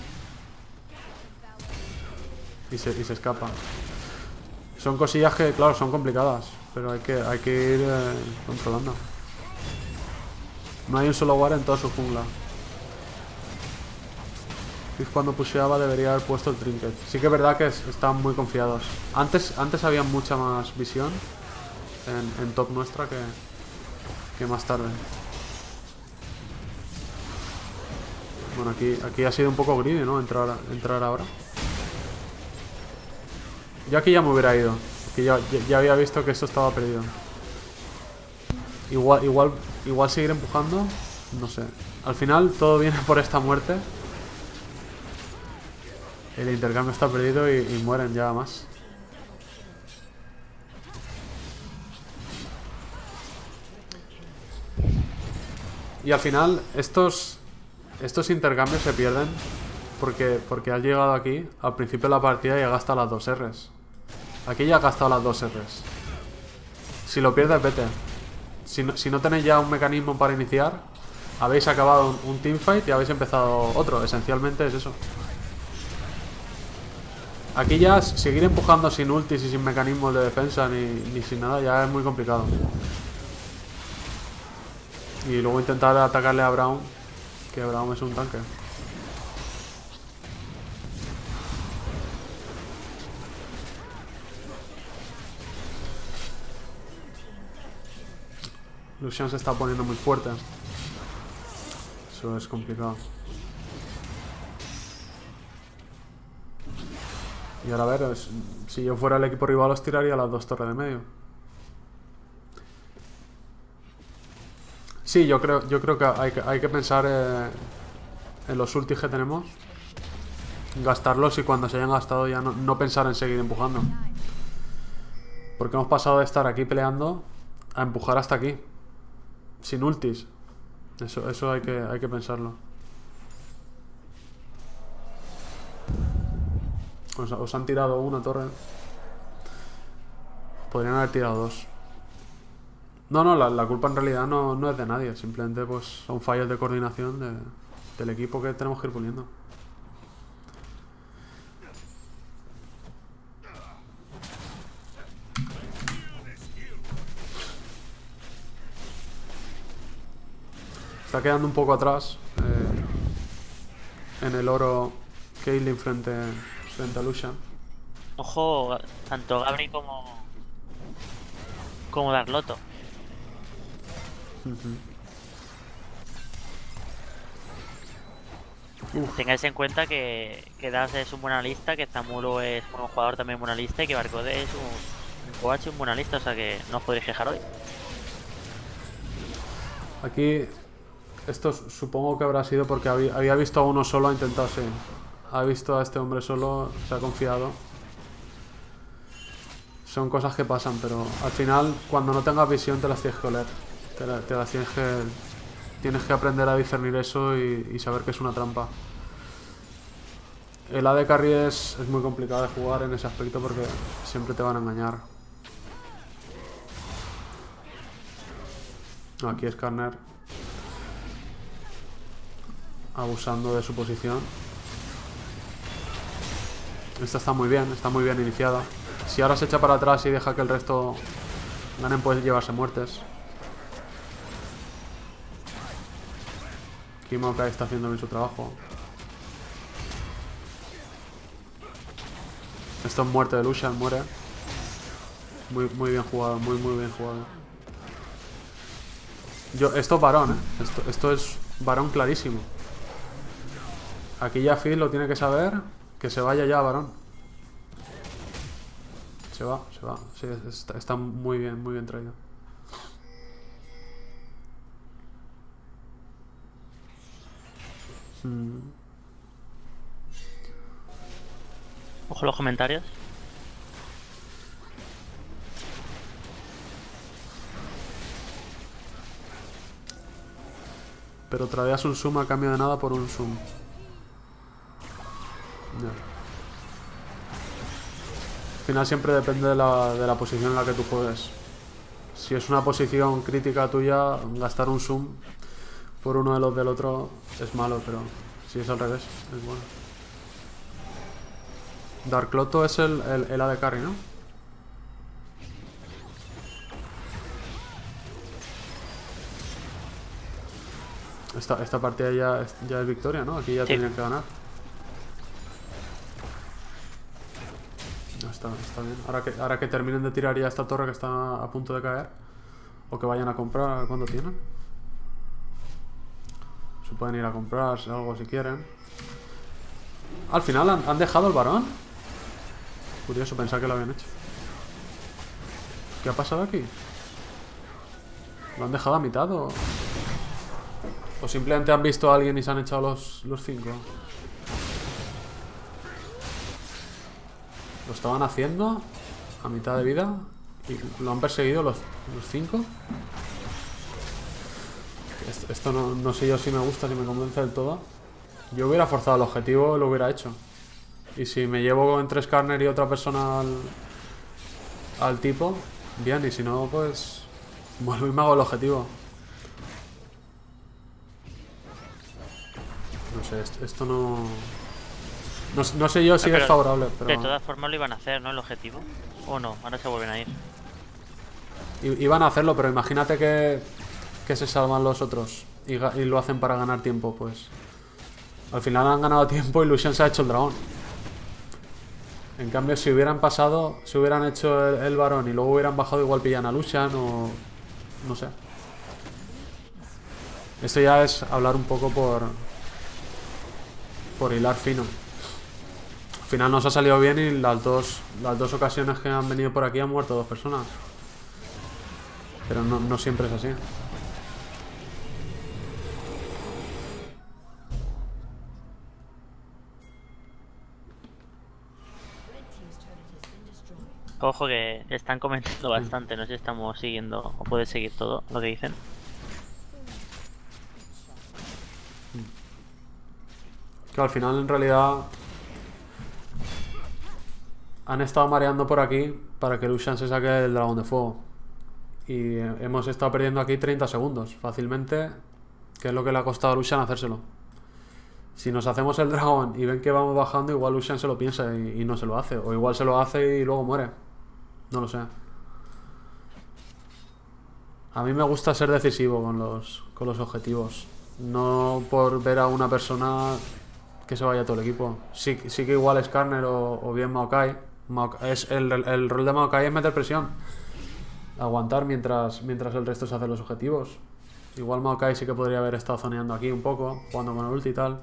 Y se escapa. Son cosillas que, claro, son complicadas. Pero hay que ir controlando. No hay un solo war en toda su jungla. Fizz cuando pusheaba debería haber puesto el trinket. Sí que es verdad que están muy confiados. Antes había mucha más visión en top nuestra que más tarde. Bueno, aquí ha sido un poco greedy, ¿no? Entrar ahora. Yo aquí ya me hubiera ido. Que ya había visto que esto estaba perdido. Igual seguir empujando. No sé. Al final todo viene por esta muerte. El intercambio está perdido y mueren ya más. Y al final estos intercambios se pierden porque has llegado aquí al principio de la partida y has gastado las 2 Rs. Aquí ya has gastado las 2 Rs. Si lo pierdes, vete. Si no tenéis ya un mecanismo para iniciar, habéis acabado un teamfight y habéis empezado otro. Esencialmente es eso. Aquí ya seguir empujando sin ultis y sin mecanismos de defensa ni sin nada ya es muy complicado. Y luego intentar atacarle a Braum, que Braum es un tanque. Lucian se está poniendo muy fuerte. Eso es complicado. Y ahora a ver, si yo fuera el equipo rival os tiraría las 2 torres de medio. Sí, yo creo que hay que pensar en los ultis que tenemos. Gastarlos y cuando se hayan gastado ya no pensar en seguir empujando. Porque hemos pasado de estar aquí peleando a empujar hasta aquí. Sin ultis. Eso hay que pensarlo. Os han tirado una torre. Podrían haber tirado 2. No, la culpa en realidad no es de nadie. Simplemente pues son fallos de coordinación del equipo que tenemos que ir puliendo. Está quedando un poco atrás en el oro Caitlyn frente a Lucian. Ojo, tanto Gabri como Darloto. Tengáis en cuenta que Das es un buen analista, que Zamuro es un jugador también buen analista y que Barcode es un coach y un buen analista, o sea que no os podréis quejar hoy. Aquí, esto supongo que habrá sido porque había visto a uno solo, ha intentado, sí. Ha visto a este hombre solo, se ha confiado. Son cosas que pasan, pero al final, cuando no tengas visión, te las tienes que oler. Te las tienes que aprender a discernir eso y saber que es una trampa. El AD Carry es muy complicado de jugar en ese aspecto porque siempre te van a engañar. Aquí es Skarner abusando de su posición. Esta está muy bien iniciada. Si ahora se echa para atrás y deja que el resto ganen, puede llevarse muertes. Kimokai está haciendo bien su trabajo. Esto es muerte de Lucian, muere. Muy bien jugado, muy bien jugado. Esto es varón, Esto es varón clarísimo. Aquí ya Fizz lo tiene que saber. Que se vaya ya, varón. Se va. Sí, está muy bien traído. Ojo los comentarios. Pero tradeas un zoom a cambio de nada por un zoom. Ya. Al final siempre depende de la posición en la que tú juegues. Si es una posición crítica tuya, gastar un zoom por uno de los del otro es malo, pero si es al revés, es bueno. Dark Loto es el AD Carry, ¿no? Esta partida ya es victoria, ¿no? Aquí ya Sí. tienen que ganar. Está bien. Ahora que terminen de tirar ya esta torre que está a punto de caer. O que vayan a comprar cuando tienen. Se pueden ir a comprar algo si quieren. Al final han dejado el varón. Curioso pensar que lo habían hecho. ¿Qué ha pasado aquí? ¿Lo han dejado a mitad o simplemente han visto a alguien y se han echado los 5? Lo estaban haciendo a mitad de vida y lo han perseguido los 5. Esto no sé yo si me gusta, si me convence del todo. Yo hubiera forzado el objetivo y lo hubiera hecho. Y si me llevo entre Skarner y otra persona al tipo, bien, y si no, pues vuelvo y me hago el objetivo. No sé, esto no No sé yo si Pero es favorable, de pero... todas formas lo iban a hacer, ¿no? El objetivo. ¿O no? Ahora se vuelven a ir. Iban a hacerlo, pero imagínate que se salvan los otros y lo hacen para ganar tiempo, pues... Al final han ganado tiempo y Lucian se ha hecho el dragón. En cambio, si hubieran pasado, si hubieran hecho el varón y luego hubieran bajado, igual pillan a Lucian o... No sé. Esto ya es hablar un poco por hilar fino. Al final nos ha salido bien y las dos ocasiones que han venido por aquí han muerto 2 personas. Pero no siempre es así. Ojo que están comentando bastante, no sé si estamos siguiendo o puedes seguir todo lo que dicen. Que al final en realidad han estado mareando por aquí para que Lucian se saque el dragón de fuego. Y hemos estado perdiendo aquí 30 segundos fácilmente, que es lo que le ha costado a Lucian hacérselo. Si nos hacemos el dragón y ven que vamos bajando, igual Lucian se lo piensa y no se lo hace. O igual se lo hace y luego muere. No lo sé. A mí me gusta ser decisivo con los objetivos. No por ver a una persona que se vaya todo el equipo. Sí que igual es Skarner o bien Maokai. El rol de Maokai es meter presión. Aguantar mientras el resto se hace los objetivos. Igual Maokai sí que podría haber estado zoneando aquí un poco, jugando con el ulti y tal.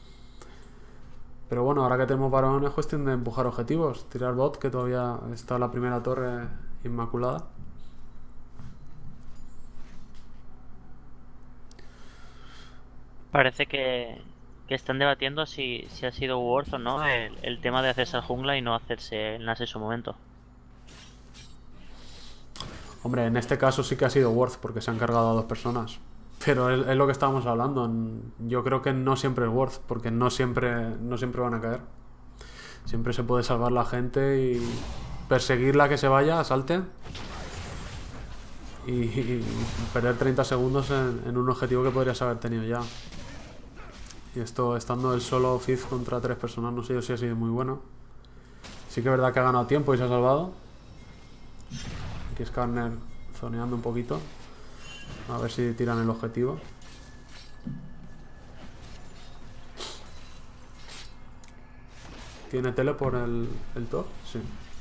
Pero bueno, ahora que tenemos varón es cuestión de empujar objetivos. Tirar bot, que todavía está la primera torre inmaculada. Parece que están debatiendo si ha sido worth o no el tema de hacerse al jungla y no hacerse el Nash en su momento. Hombre, en este caso sí que ha sido worth porque se han cargado a 2 personas. Pero es lo que estábamos hablando. Yo creo que no siempre es worth porque no siempre van a caer. Siempre se puede salvar la gente y perseguirla que se vaya, salte. Y perder 30 segundos en un objetivo que podrías haber tenido ya. Y esto, estando él solo Fizz contra 3 personas, no sé yo si ha sido muy bueno. Sí que es verdad que ha ganado tiempo y se ha salvado. Aquí Skarner zoneando un poquito. A ver si tiran el objetivo. ¿Tiene teleport el top? Sí.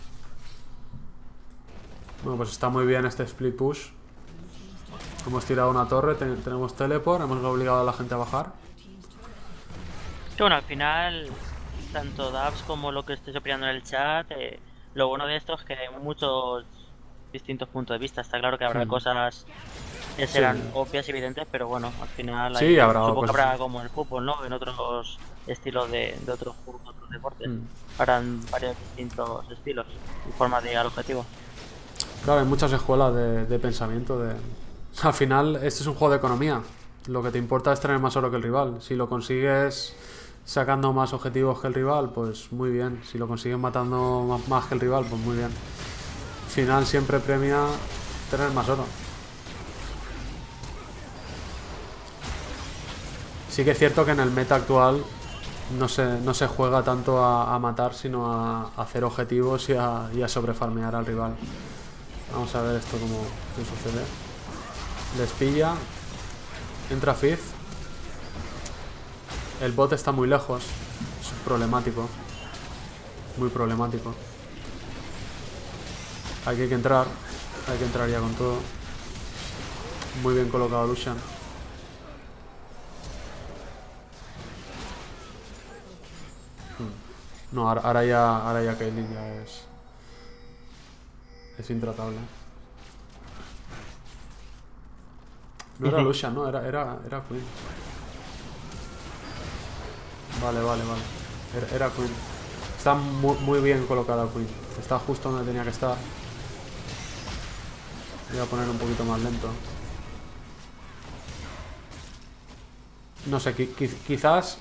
Bueno, pues está muy bien este split push. Hemos tirado una torre, tenemos teleport, hemos obligado a la gente a bajar. Que bueno, al final, tanto Dabs como lo que estoy opinando en el chat, lo bueno de esto es que hay muchos distintos puntos de vista. Está claro que habrá cosas que serán obvias y evidentes, pero bueno, al final sí, supongo que habrá como el fútbol, ¿no? En otros estilos de otros juegos, otros deportes. Habrán varios distintos estilos y formas de llegar al objetivo. Claro, hay muchas escuelas de pensamiento. Al final, este es un juego de economía. Lo que te importa es tener más oro que el rival. Si lo consigues sacando más objetivos que el rival, pues muy bien. Si lo consigues matando más que el rival, pues muy bien. Al final siempre premia tener más oro. Sí que es cierto que en el meta actual no se juega tanto a matar, sino a hacer objetivos y a sobrefarmear al rival. Vamos a ver esto cómo sucede. Les pilla. Entra Fizz. El bot está muy lejos. Es problemático. Muy problemático. Hay que entrar. Hay que entrar ya con todo. Muy bien colocado Lucian. No, ahora ya Caitlyn ya es intratable. No era Lucian, no, era Queen. Vale. Era Queen. Está muy bien colocada Queen. Está justo donde tenía que estar. Voy a poner un poquito más lento. No sé, quizás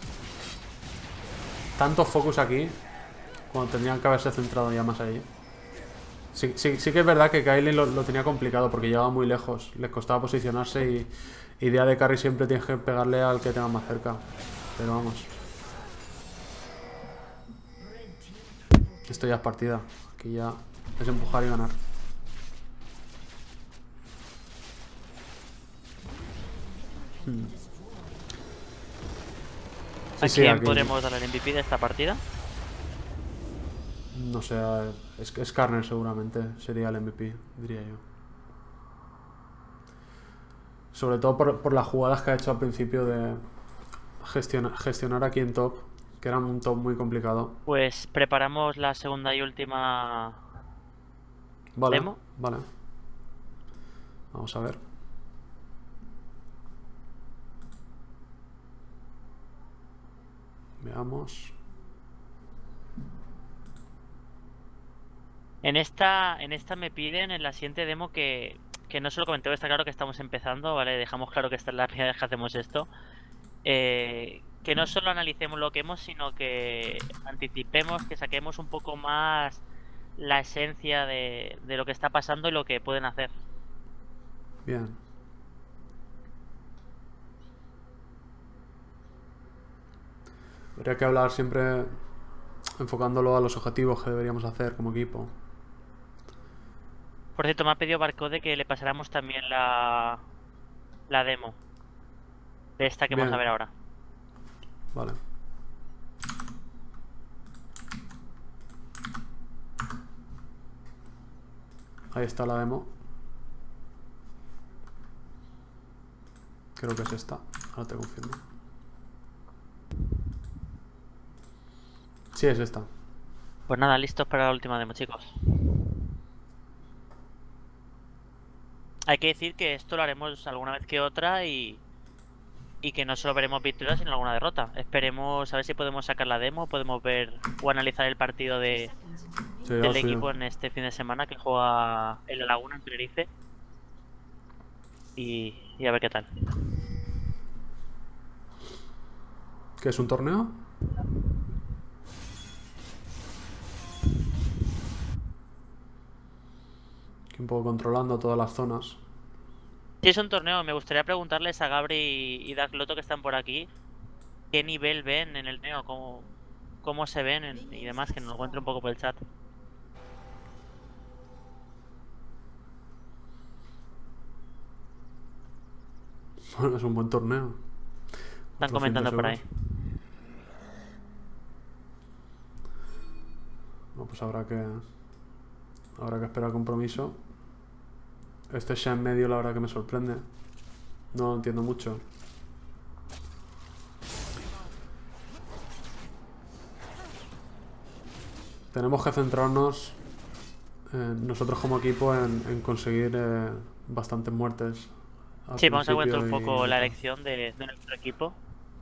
tanto focus aquí cuando tendrían que haberse centrado ya más ahí. Sí que es verdad que Kylie lo tenía complicado porque llegaba muy lejos. Les costaba posicionarse y idea de carry siempre tienes que pegarle al que tenga más cerca. Pero vamos. Esto ya es partida. Aquí ya es empujar y ganar. ¿A Sí, quién aquí, podremos darle el MVP de esta partida? no sé, es Skarner seguramente sería el MVP, diría yo. Sobre todo por las jugadas que ha hecho al principio de gestionar aquí en top, que era un top muy complicado. Pues preparamos la segunda y última Vale, demo. vale. Vamos a ver. Veamos. En esta me piden en la siguiente demo que no se lo comenté, está claro que estamos empezando, ¿vale? Dejamos claro que esta es la primera vez que hacemos esto. Que no solo analicemos lo que hemos, sino que anticipemos, que saquemos un poco más la esencia de lo que está pasando y lo que pueden hacer. Bien. Habría que hablar siempre enfocándolo a los objetivos que deberíamos hacer como equipo. Por cierto, me ha pedido Barcode que le pasáramos también la demo de esta que vamos a Bien. ver ahora. Vale. Ahí está la demo. Creo que es esta. Ahora te confirmo. Sí, es esta. Pues nada, listos para la última demo, chicos. Hay que decir que esto lo haremos alguna vez que otra y que no solo veremos victorias sino alguna derrota. Esperemos a ver si podemos sacar la demo, podemos ver o analizar el partido Sí, del sí. equipo en este fin de semana que juega en La Laguna, en Tenerife. Y a ver qué tal. ¿Qué es un torneo? Aquí un poco controlando todas las zonas. Si es un torneo, me gustaría preguntarles a Gabri y Dark Loto que están por aquí qué nivel ven en el torneo, cómo se ven y demás, que nos lo cuente un poco por el chat. Bueno, es un buen torneo. Están comentando por ahí. No, pues habrá que esperar compromiso. Este Shen medio la verdad que me sorprende. No lo entiendo mucho. Tenemos que centrarnos nosotros como equipo en conseguir bastantes muertes. Sí, vamos a comentar un principio poco y la tal. elección de nuestro equipo.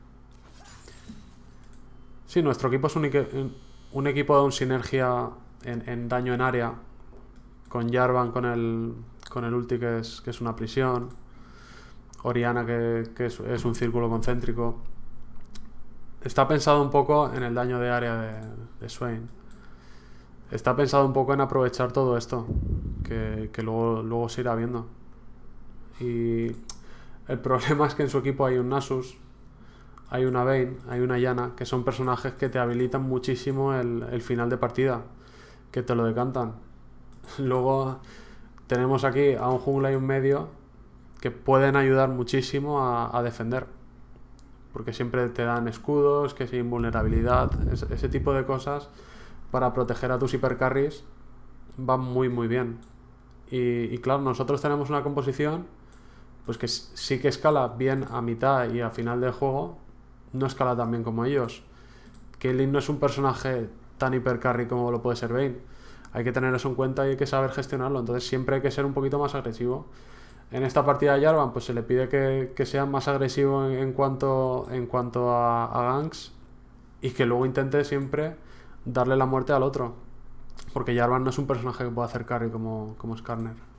Sí, nuestro equipo es un equipo de un sinergia en daño en área. Con Jarvan con el ulti que es una prisión. Oriana que es un círculo concéntrico. Está pensado un poco en el daño de área de Swain. Está pensado un poco en aprovechar todo esto. Que luego se irá viendo. Y el problema es que en su equipo hay un Nasus, hay una Vayne, hay una Yana, que son personajes que te habilitan muchísimo el final de partida, que te lo decantan. Luego tenemos aquí a un jungla y un medio que pueden ayudar muchísimo a defender, porque siempre te dan escudos, que sin invulnerabilidad, ese tipo de cosas para proteger a tus hipercarries van muy muy bien. Y claro, nosotros tenemos una composición pues que sí que escala bien a mitad y a final del juego, no escala tan bien como ellos. Caitlyn no es un personaje tan hipercarry como lo puede ser Vayne. Hay que tener eso en cuenta y hay que saber gestionarlo, entonces siempre hay que ser un poquito más agresivo. En esta partida de Jarvan pues se le pide que sea más agresivo en cuanto a ganks y que luego intente siempre darle la muerte al otro, porque Jarvan no es un personaje que pueda hacer carry como Skarner.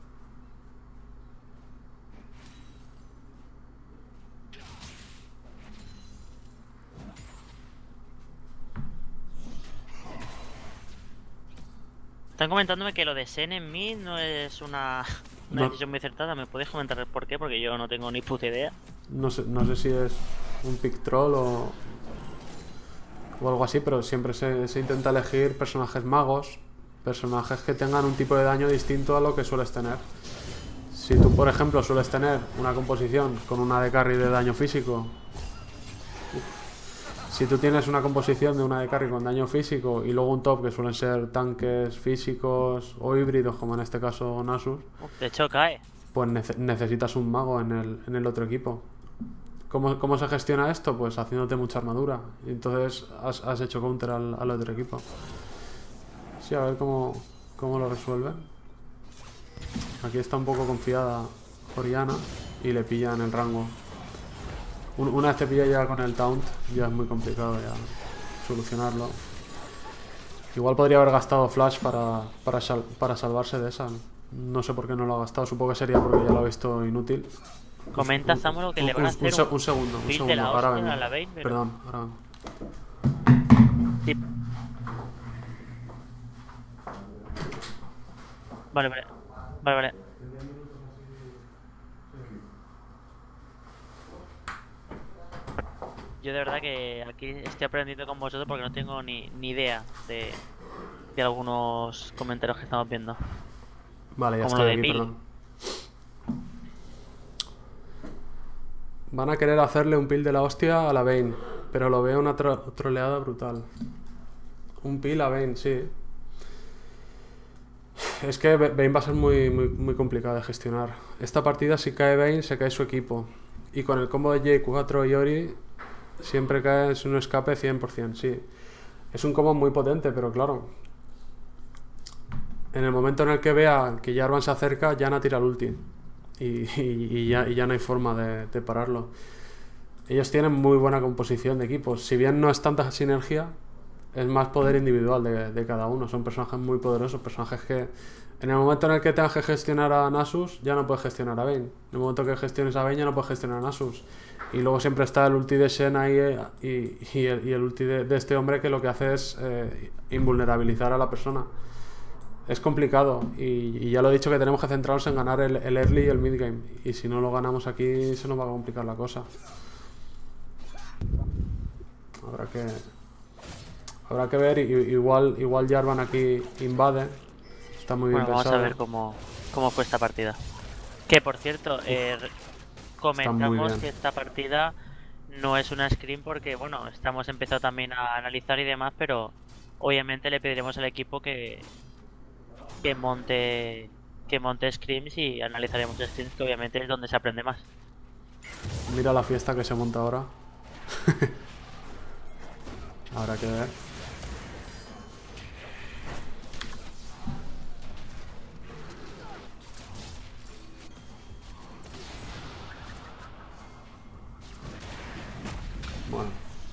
Están comentándome que lo de Sen en mí no es una No, decisión muy acertada. ¿Me podéis comentar el por qué? Porque yo no tengo ni puta idea. no sé si es un pick troll o algo así, pero siempre se intenta elegir personajes magos, personajes que tengan un tipo de daño distinto a lo que sueles tener. Si tú, por ejemplo, sueles tener una composición con una de carry de daño físico, si tú tienes una composición de una de carry con daño físico y luego un top que suelen ser tanques físicos o híbridos, como en este caso Nasus, De hecho, cae. pues necesitas un mago en el otro equipo. ¿Cómo se gestiona esto? Pues haciéndote mucha armadura. Y entonces has hecho counter al otro equipo. Sí, a ver cómo lo resuelven. Aquí está un poco confiada Orianna y le pillan el rango. Una vez te pilla ya con el taunt, ya es muy complicado ya solucionarlo. Igual podría haber gastado flash para salvarse de esa. No sé por qué no lo ha gastado, supongo que sería porque ya lo ha visto inútil. Comenta Zamuro que le van a hacer un segundo, de la ahora hostia vengo. a la Vayne, pero... Perdón, ahora vengo. Sí. Vale. Yo de verdad que aquí estoy aprendiendo con vosotros porque no tengo ni idea de algunos comentarios que estamos viendo. Vale, ya Como lo estoy de aquí, Bill. perdón. Van a querer hacerle un peel de la hostia a la Vayne, pero lo veo una troleada brutal. Un peel a Vayne, sí. Es que Vayne va a ser muy complicado de gestionar. Esta partida, si cae Vayne, se cae su equipo. Y con el combo de J4 y Ori, siempre cae un escape 100%, sí. Es un combo muy potente, pero claro, en el momento en el que vea que Jarvan se acerca, Janna tira el ulti. Y ya no hay forma de pararlo. Ellos tienen muy buena composición de equipos. Si bien no es tanta sinergia, es más poder individual de cada uno. Son personajes muy poderosos, personajes que en el momento en el que tengas que gestionar a Nasus, ya no puedes gestionar a Vayne. En el momento que gestiones a Vayne, ya no puedes gestionar a Nasus. Y luego siempre está el ulti de Shen ahí y el ulti de este hombre, que lo que hace es invulnerabilizar a la persona. Es complicado y ya lo he dicho, que tenemos que centrarnos en ganar el early y el mid game. Y si no lo ganamos aquí, se nos va a complicar la cosa. Habrá que ver. Igual Jarvan aquí invade. Está muy bien Bueno, pensado. vamos a ver cómo fue esta partida. Que por cierto, comentamos que esta partida no es una scrim porque, bueno, estamos empezando también a analizar y demás, pero obviamente le pediremos al equipo que monte scrims y analizaremos scrims, que obviamente es donde se aprende más. Mira la fiesta que se monta ahora. Habrá que ver. Bueno.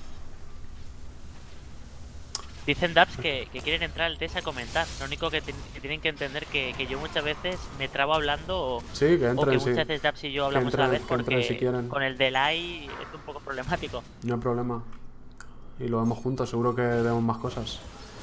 Dicen Dabs que quieren entrar al TES a comentar. Lo único que tienen que entender que yo muchas veces me trabo hablando o Sí, que entren, o que sí. muchas veces Dabs y yo hablamos a la vez porque si quieren. con el delay es un poco problemático. No hay problema. Y lo vemos juntos, seguro que vemos más cosas.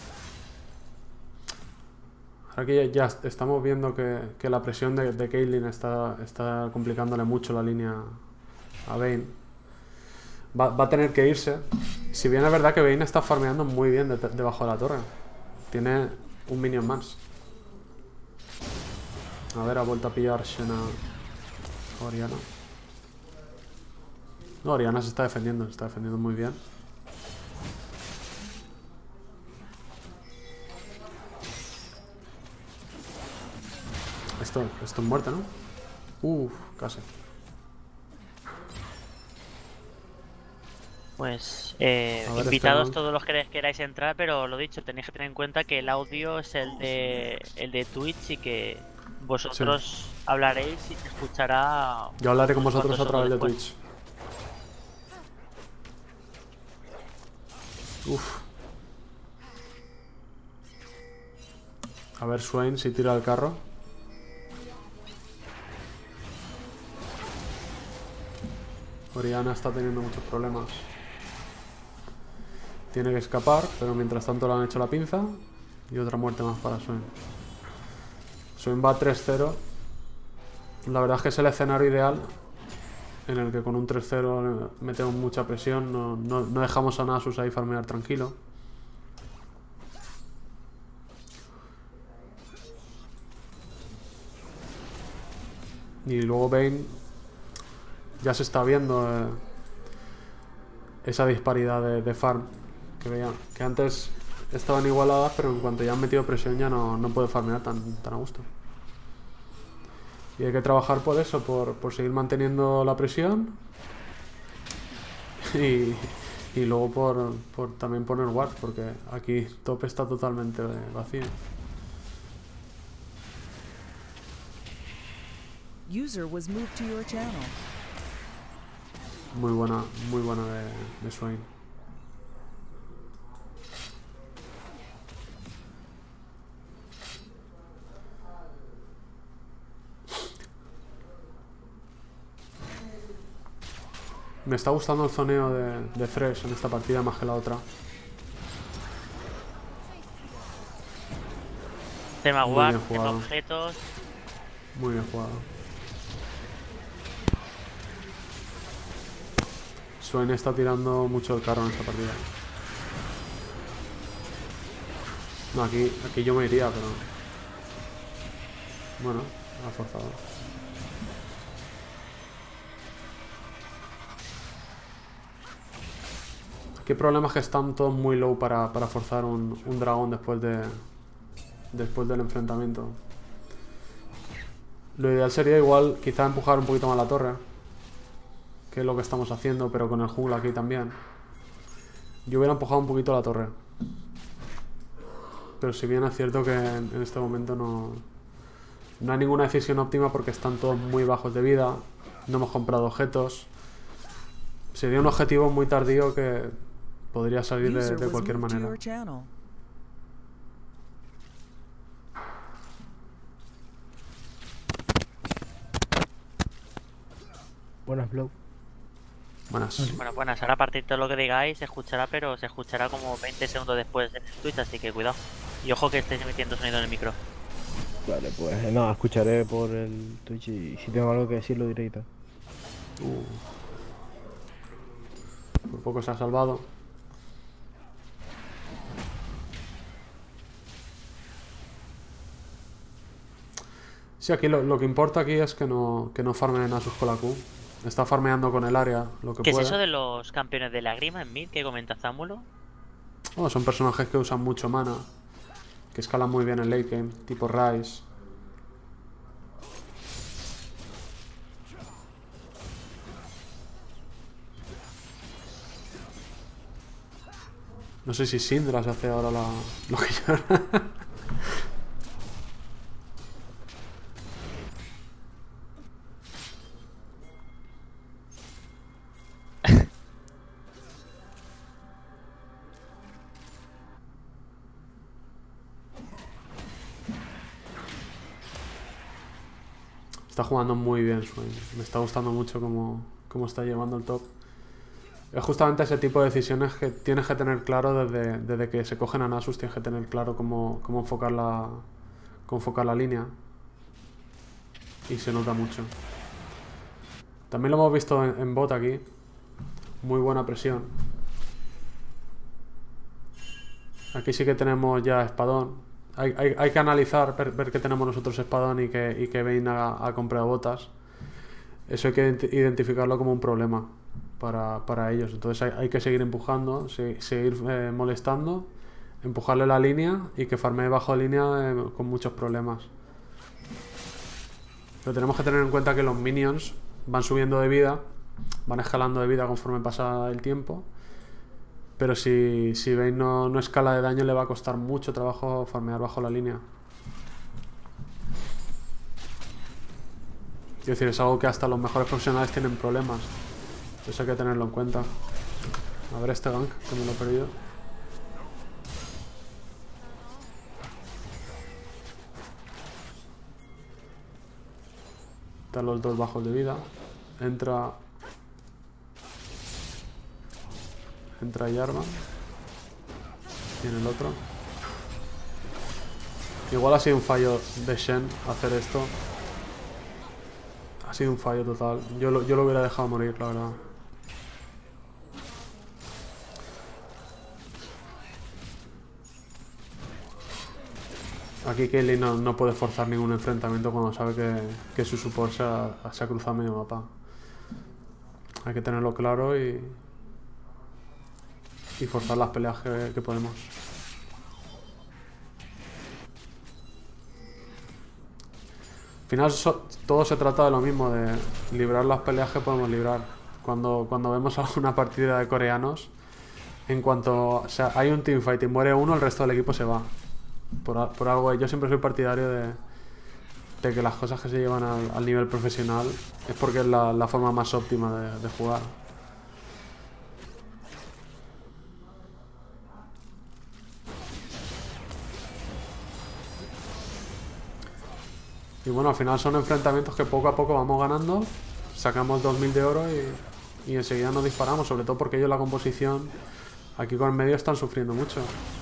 Ahora que ya estamos viendo que la presión de Caitlyn está complicándole mucho la línea a Vayne. Va a tener que irse. Si bien es verdad que Vayne está farmeando muy bien debajo de la torre. Tiene un minion más. A ver, ha vuelto a pillar Shen a Orianna. No, Orianna se está defendiendo muy bien. Esto es muerte, ¿no? Casi. Pues este, invitados ¿no? todos los que queráis entrar, pero lo dicho, tenéis que tener en cuenta que el audio es el de Twitch y que vosotros hablaréis y se escuchará. Yo hablaré con vosotros a través de después. Twitch. Uf. A ver Swain si tira el carro. Orianna está teniendo muchos problemas. Tiene que escapar, pero mientras tanto le han hecho la pinza. Y otra muerte más para Swain. Swain va 3-0. La verdad es que es el escenario ideal en el que con un 3-0 metemos mucha presión, no dejamos a Nasus ahí farmear tranquilo. Y luego Vayne ya se está viendo esa disparidad de farm que veía, que antes estaban igualadas, pero en cuanto ya han metido presión ya no puede farmear tan a gusto. Y hay que trabajar por eso, por seguir manteniendo la presión y luego por también poner wards, porque aquí top está totalmente vacío. User was moved to your channel. Muy buena de Swain. Me está gustando el zoneo de Thresh en esta partida más que la otra. Tema Muy ward, bien tema jugado. objetos. Muy bien jugado. Swain está tirando mucho el carro en esta partida. No, aquí yo me iría, pero... Bueno, ha forzado. Aquí el problema es que están todos muy low para forzar un dragón después del enfrentamiento. Lo ideal sería igual quizá empujar un poquito más la torre, que es lo que estamos haciendo, pero con el jungla aquí también. Yo hubiera empujado un poquito la torre, pero si bien es cierto que en este momento no hay ninguna decisión óptima porque están todos muy bajos de vida, no hemos comprado objetos. Sería un objetivo muy tardío que podría salir User de was cualquier moved to manera. your channel. Buenas, Blow. Buenas. Bueno, buenas, ahora a partir de todo lo que digáis se escuchará, pero se escuchará como 20 segundos después en el Twitch, así que cuidado. Y ojo que estéis emitiendo sonido en el micro. Vale, pues nada, escucharé por el Twitch y si tengo algo que decir lo diré y tal. Por poco se ha salvado. Sí, aquí lo que importa aquí es que no farmen a sus con la Q. Está farmeando con el área lo que ¿Qué puede. es eso de los campeones de la grima en mid que comenta Zámulo? Oh, son personajes que usan mucho mana, que escalan muy bien en late game, tipo Ryze. No sé si Syndra se hace ahora lo que yo... Está jugando muy bien Swain. Me está gustando mucho cómo está llevando el top. Es justamente ese tipo de decisiones que tienes que tener claro desde que se cogen a Nasus. Tienes que tener claro cómo enfocar la línea. Y se nota mucho. También lo hemos visto en bot aquí. Muy buena presión. Aquí sí que tenemos ya espadón. Hay que analizar, ver que tenemos nosotros espadón y que Vayne ha comprado botas. Eso hay que identificarlo como un problema para ellos. Entonces hay que seguir empujando, seguir molestando, empujarle la línea y que farmee bajo línea con muchos problemas. Pero tenemos que tener en cuenta que los minions van subiendo de vida, van escalando de vida conforme pasa el tiempo. Pero si Vayne no escala de daño, le va a costar mucho trabajo farmear bajo la línea. Es decir, es algo que hasta los mejores profesionales tienen problemas. Eso hay que tenerlo en cuenta. A ver este gank, que me lo he perdido. Están los dos bajos de vida. Entra Jarvan. Y en el otro. Igual ha sido un fallo de Shen hacer esto. Ha sido un fallo total. Yo lo hubiera dejado morir, la verdad. Aquí Caitlyn no puede forzar ningún enfrentamiento cuando sabe que su support se ha cruzado medio mapa. Hay que tenerlo claro y forzar las peleas que podemos. Al final todo se trata de lo mismo, de librar las peleas que podemos librar. Cuando vemos alguna partida de coreanos, en cuanto hay un teamfight y muere uno, el resto del equipo se va. Por algo, yo siempre soy partidario de que las cosas que se llevan al nivel profesional es porque es la forma más óptima de jugar. Y bueno, al final son enfrentamientos que poco a poco vamos ganando, sacamos 2000 de oro y enseguida nos disparamos, sobre todo porque ellos la composición aquí con el medio están sufriendo mucho.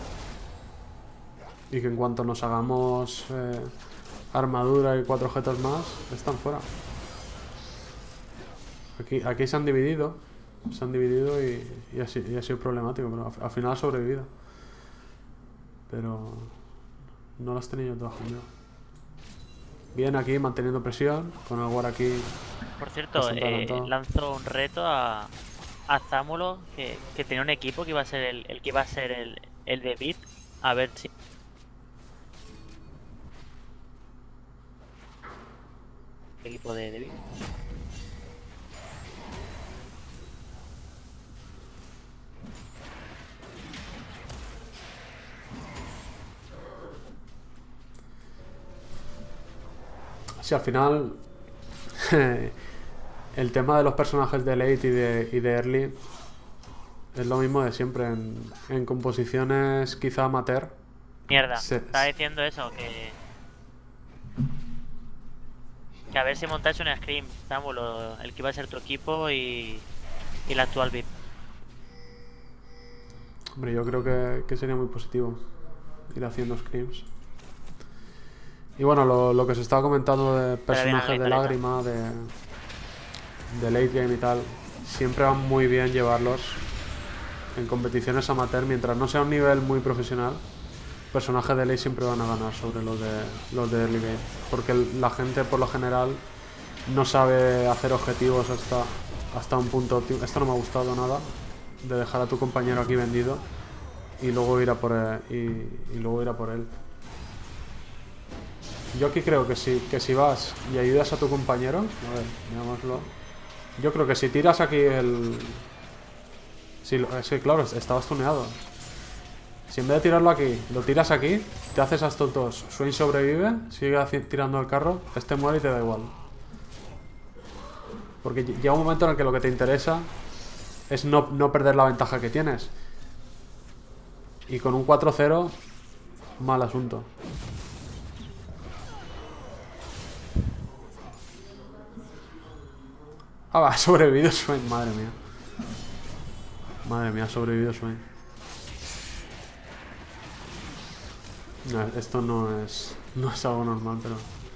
Y que en cuanto nos hagamos armadura y 4 objetos más, están fuera. Aquí se han dividido. Y ha sido problemático, pero al final ha sobrevivido. Pero no las tenía yo todas conmigo. Bien aquí, manteniendo presión, con el War aquí. Por cierto, lanzo un reto a Zámulo, que tenía un equipo que iba a ser el que iba a ser el de Beat. A ver si... equipo de Beat. Sí, al final el tema de los personajes de late y de early es lo mismo de siempre. En composiciones quizá amateur. Mierda, estaba diciendo eso, que a ver si montáis un Scream, Zámulo, el que iba a ser tu equipo y la actual VIP. Hombre, yo creo que sería muy positivo ir haciendo Screams. Y bueno, lo que se estaba comentando de personajes de lágrima, de late game y tal, siempre va muy bien llevarlos en competiciones amateur, mientras no sea un nivel muy profesional. Personajes de late siempre van a ganar sobre los de early game, porque la gente por lo general no sabe hacer objetivos hasta un punto óptimo. Esto no me ha gustado nada, de dejar a tu compañero aquí vendido y luego ir a por él. Yo aquí creo que si vas y ayudas a tu compañero, a ver, veámoslo. Yo creo que si tiras aquí es que claro, estaba stuneado. Si en vez de tirarlo aquí, lo tiras aquí, te haces a estos dos. Swain sobrevive, sigue tirando el carro, este muere y te da igual. Porque llega un momento en el que lo que te interesa es no perder la ventaja que tienes. Y con un 4-0, mal asunto. Ah, va, ha sobrevivido Swain, madre mía. Madre mía, ha sobrevivido Swain. No, esto no es algo normal, pero...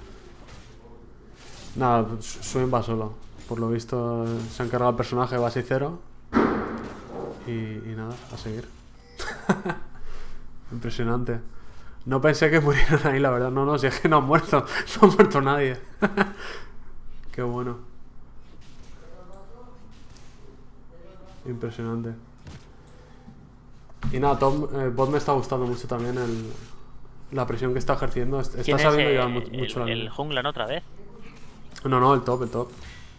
Nada, Swain va solo. Por lo visto se ha encargado el personaje, va 6-0. Y nada, a seguir. Impresionante. No pensé que murieran ahí, la verdad. No, si es que no ha muerto. No ha muerto nadie. Qué bueno. Impresionante. Y nada, Bot me está gustando mucho también la presión que está ejerciendo. Está sabiendo llevar mucho la el línea. jungla, ¿no? Otra vez. No, el top.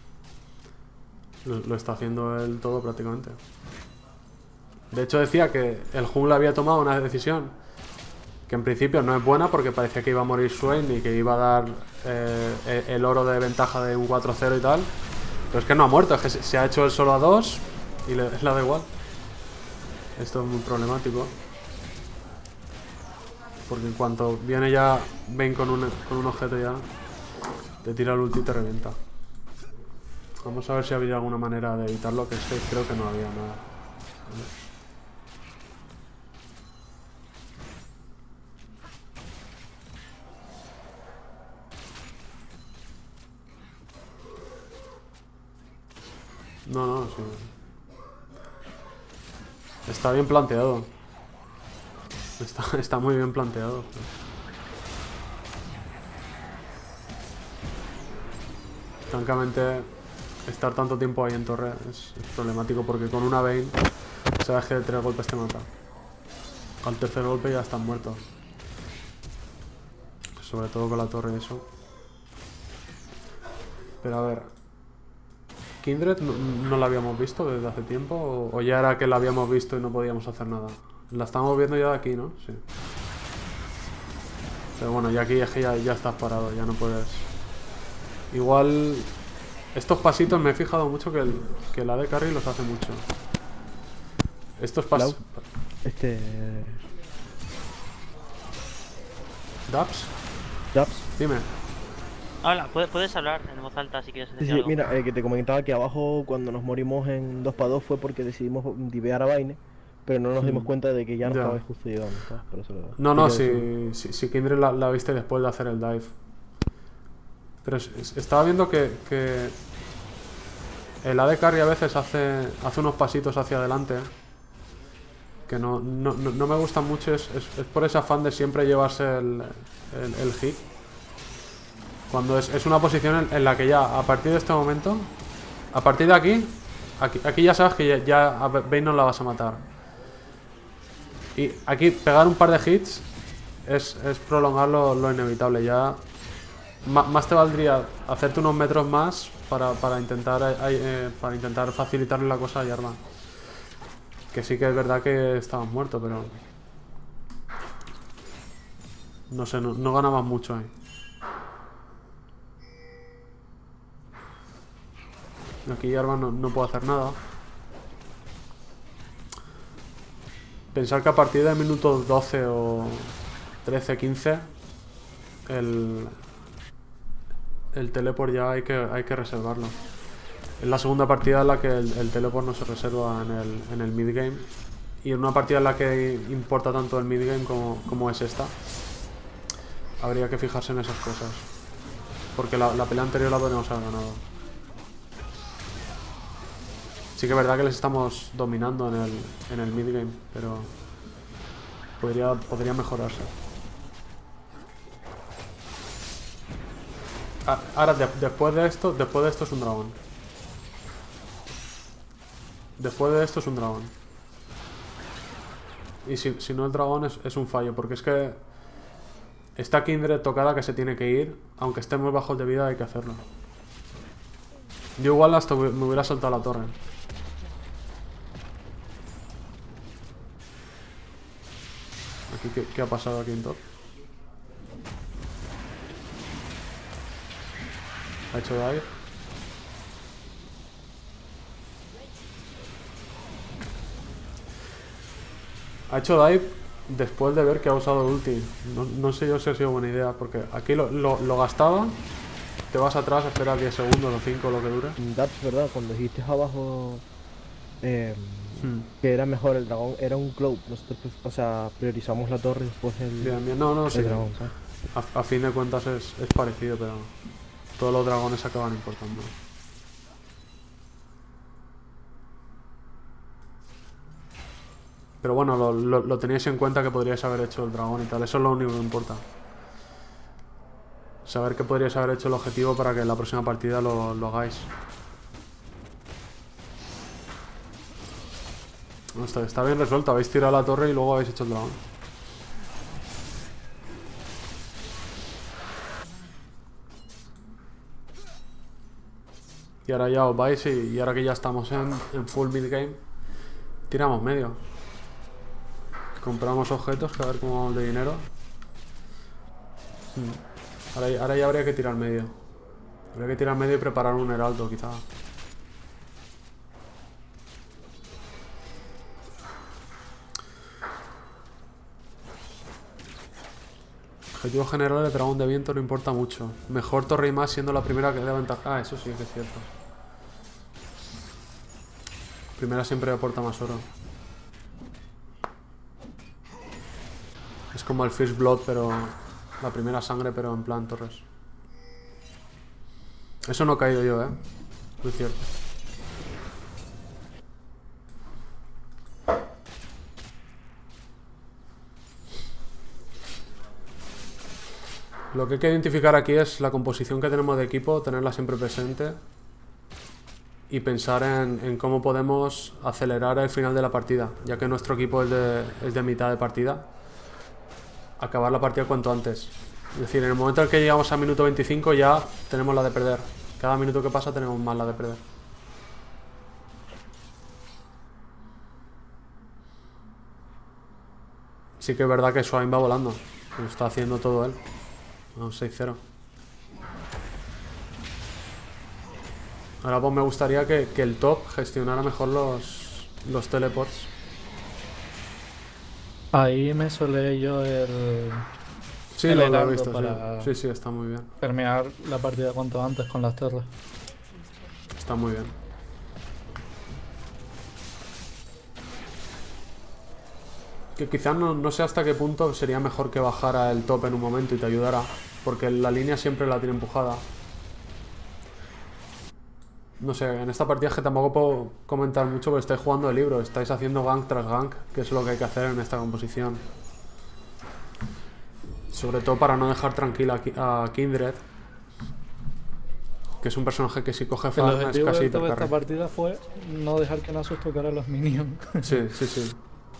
Lo está haciendo él todo prácticamente. De hecho decía que el jungla había tomado una decisión que en principio no es buena, porque parecía que iba a morir Swain y que iba a dar el oro de ventaja de un 4-0 y tal. Pero es que no ha muerto, es que se ha hecho el solo a 2 y le da igual. Esto es muy problemático, porque en cuanto viene ya Vayne con un objeto, ya te tira el ulti y te revienta. Vamos a ver si había alguna manera de evitarlo, que es que creo que no había nada. ¿Vale? No, no, sí. Está bien planteado. Está muy bien planteado. Francamente, estar tanto tiempo ahí en torre es problemático porque con una Vayne sabes que de 3 golpes te mata. Al tercer golpe ya están muertos. Sobre todo con la torre y eso. Pero a ver, ¿Kindred no la habíamos visto desde hace tiempo? ¿O ya era que la habíamos visto y no podíamos hacer nada? La estamos viendo ya de aquí, ¿no? Sí. Pero bueno, ya aquí es que ya estás parado, ya no puedes... Igual... Estos pasitos me he fijado mucho que el AD Carry los hace mucho. Estos pasos... ¿Daps? Daps. Dime. Hola, puedes hablar en voz alta si quieres decir Sí, algo. mira, que te comentaba que abajo cuando nos morimos en 2 para 2 fue porque decidimos divear a Vayne, pero no nos dimos cuenta de que ya nos Ya. estabais justo llegando, ¿sabes? Por eso No, no, quería decirlo. si Kindred la viste después de hacer el dive. Pero estaba viendo que el AD Carry a veces hace unos pasitos hacia adelante que no me gustan mucho. Es por ese afán de siempre llevarse el hit. Cuando es una posición en la que ya, a partir de este momento, a partir de aquí ya sabes que ya a Vayne no la vas a matar. Y aquí pegar un par de hits es prolongar lo inevitable. Ya más te valdría hacerte unos metros más para intentar facilitarle la cosa a Jarvan. Que sí que es verdad que estabas muerto, pero... No sé, no ganabas mucho ahí. Aquí Jarvan no puede hacer nada. Pensar que a partir del minuto 12 o 13, 15 el teleport ya hay que reservarlo. Es la segunda partida en la que el teleport no se reserva en el midgame. Y en una partida en la que importa tanto el midgame como es esta, habría que fijarse en esas cosas. Porque la pelea anterior la podríamos haber ganado. Sí que es verdad que les estamos dominando en el midgame, pero podría mejorarse. Ahora, después de esto es un dragón. Después de esto es un dragón. Y si no el dragón es un fallo, porque es que esta Kindred tocada que se tiene que ir, aunque estemos bajos de vida hay que hacerlo. Yo igual hasta me hubiera saltado la torre. Aquí, ¿qué ha pasado aquí en top? Ha hecho dive. Ha hecho dive después de ver que ha usado ulti. No sé yo si ha sido buena idea, porque aquí lo gastaba. Te vas atrás, esperas 10 segundos o 5, lo que dure. Daps, ¿verdad? Cuando dijiste abajo que era mejor el dragón, era un globe. Nosotros, o sea, priorizamos la torre después el Bien. No, sí. dragón, ¿sabes? A fin de cuentas es parecido, pero todos los dragones acaban importando. Pero bueno, lo teníais en cuenta que podríais haber hecho el dragón y tal. Eso es lo único que importa. Saber que podríais haber hecho el objetivo para que en la próxima partida lo hagáis. No, está bien resuelto. Habéis tirado la torre y luego habéis hecho el dragón. Y ahora ya os vais y ahora que ya estamos en full mid game, tiramos medio. Compramos objetos, que a ver cómo vamos de dinero. Ahora ya habría que tirar medio. Habría que tirar medio y preparar un heraldo, quizá. Objetivo general de dragón de viento no importa mucho. Mejor torre y más siendo la primera que da ventaja. Ah, eso sí que es cierto. Primera siempre aporta más oro. Es como el First Blood, pero... La primera sangre, pero en plan torres. Eso no he caído yo, No es cierto. Lo que hay que identificar aquí es la composición que tenemos de equipo, tenerla siempre presente y pensar en cómo podemos acelerar el final de la partida, ya que nuestro equipo es de mitad de partida. Acabar la partida cuanto antes. Es decir, en el momento en que llegamos a minuto 25 ya tenemos la de perder. Cada minuto que pasa tenemos más la de perder. Sí que es verdad que Swain va volando. Lo está haciendo todo él. Vamos, 6-0. Ahora pues me gustaría que el top gestionara mejor los teleports. Ahí me solé yo el... Sí, el lo he heraldo visto, para sí. Sí, está muy bien. terminar la partida cuanto antes con las torres. Está muy bien. Que quizás no sé hasta qué punto sería mejor que bajara el top en un momento y te ayudara, porque la línea siempre la tiene empujada. No sé, en esta partida es que tampoco puedo comentar mucho porque estáis jugando el libro, estáis haciendo gank tras gank, que es lo que hay que hacer en esta composición. Sobre todo para no dejar tranquila a Kindred, que es un personaje que si coge El farm es objetivo casi de toda esta hipercarry. partida fue no dejar que Nasus tocara a los minions. Sí, sí, sí.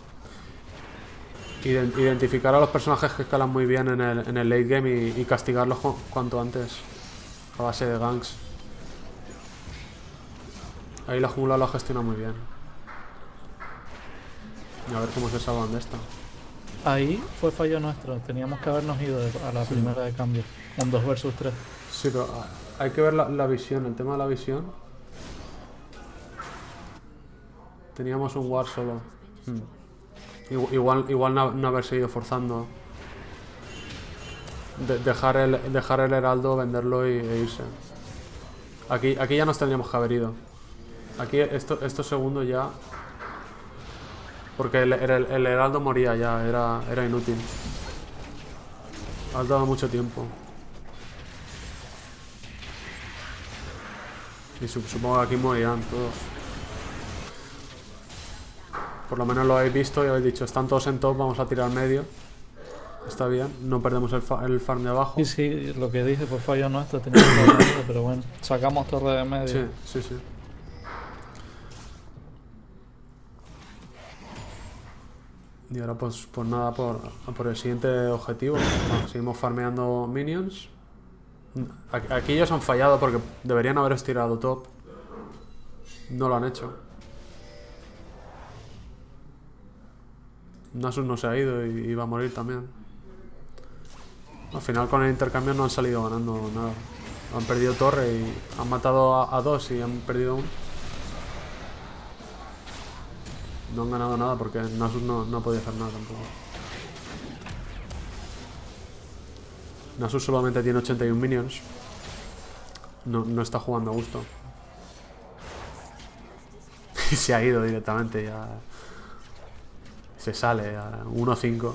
Identificar a los personajes que escalan muy bien en el late game y castigarlos cuanto antes a base de ganks. Ahí la jungla lo gestiona muy bien. Y a ver cómo se salvan de esta. Ahí fue fallo nuestro, teníamos que habernos ido a la primera de cambio, un 2 versus 3. Sí, pero hay que ver la visión, el tema de la visión. Teníamos un ward solo. Igual no haber seguido forzando. Dejar el heraldo, venderlo e irse. Aquí ya nos tendríamos que haber ido. Aquí estos segundos ya... Porque el heraldo moría ya, era inútil. Has dado mucho tiempo. Y supongo que aquí morirán todos. Por lo menos lo habéis visto y habéis dicho, están todos en top, vamos a tirar medio. Está bien, no perdemos el farm de abajo. Y sí, lo que dije fue fallo nuestro, teníamos que habernos ido, pero bueno, sacamos torre de medio. Sí, sí, sí. Y ahora pues nada, por el siguiente objetivo. Bueno, seguimos farmeando minions. Aquí ellos han fallado porque deberían haber estirado top. No lo han hecho. Nasus no se ha ido y va a morir también. Al final con el intercambio no han salido ganando nada. Han perdido torre y han matado a dos y han perdido uno. No han ganado nada porque Nasus no podía hacer nada tampoco. Nasus solamente tiene 81 minions. No está jugando a gusto. Y se ha ido directamente ya. Se sale a 1-5.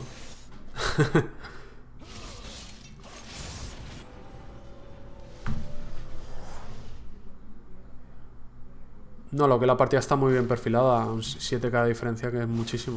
No, lo que la partida está muy bien perfilada. Un 7k de diferencia, que es muchísimo.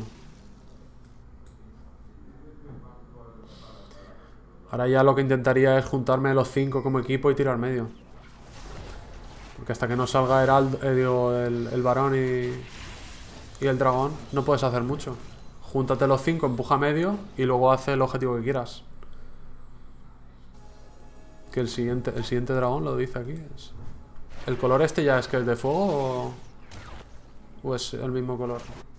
Ahora ya lo que intentaría es juntarme los 5 como equipo y tirar medio. Porque hasta que no salga el varón y el dragón, no puedes hacer mucho. Júntate los 5, empuja medio y luego hace el objetivo que quieras. Que el siguiente dragón lo dice aquí. ¿El color este ya es que es de fuego o es el mismo color?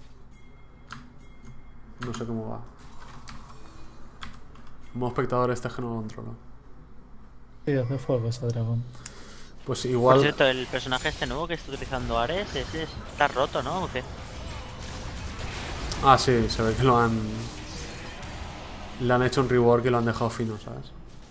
No sé cómo va. Como espectador este es que no lo controlo. Sí, es de fuego ese dragón. Pues Por igual... cierto, el personaje este nuevo que está utilizando Ares, ese está roto, ¿no? ¿O qué? Ah, sí, se ve que lo han... Le han hecho un rework y lo han dejado fino, ¿sabes?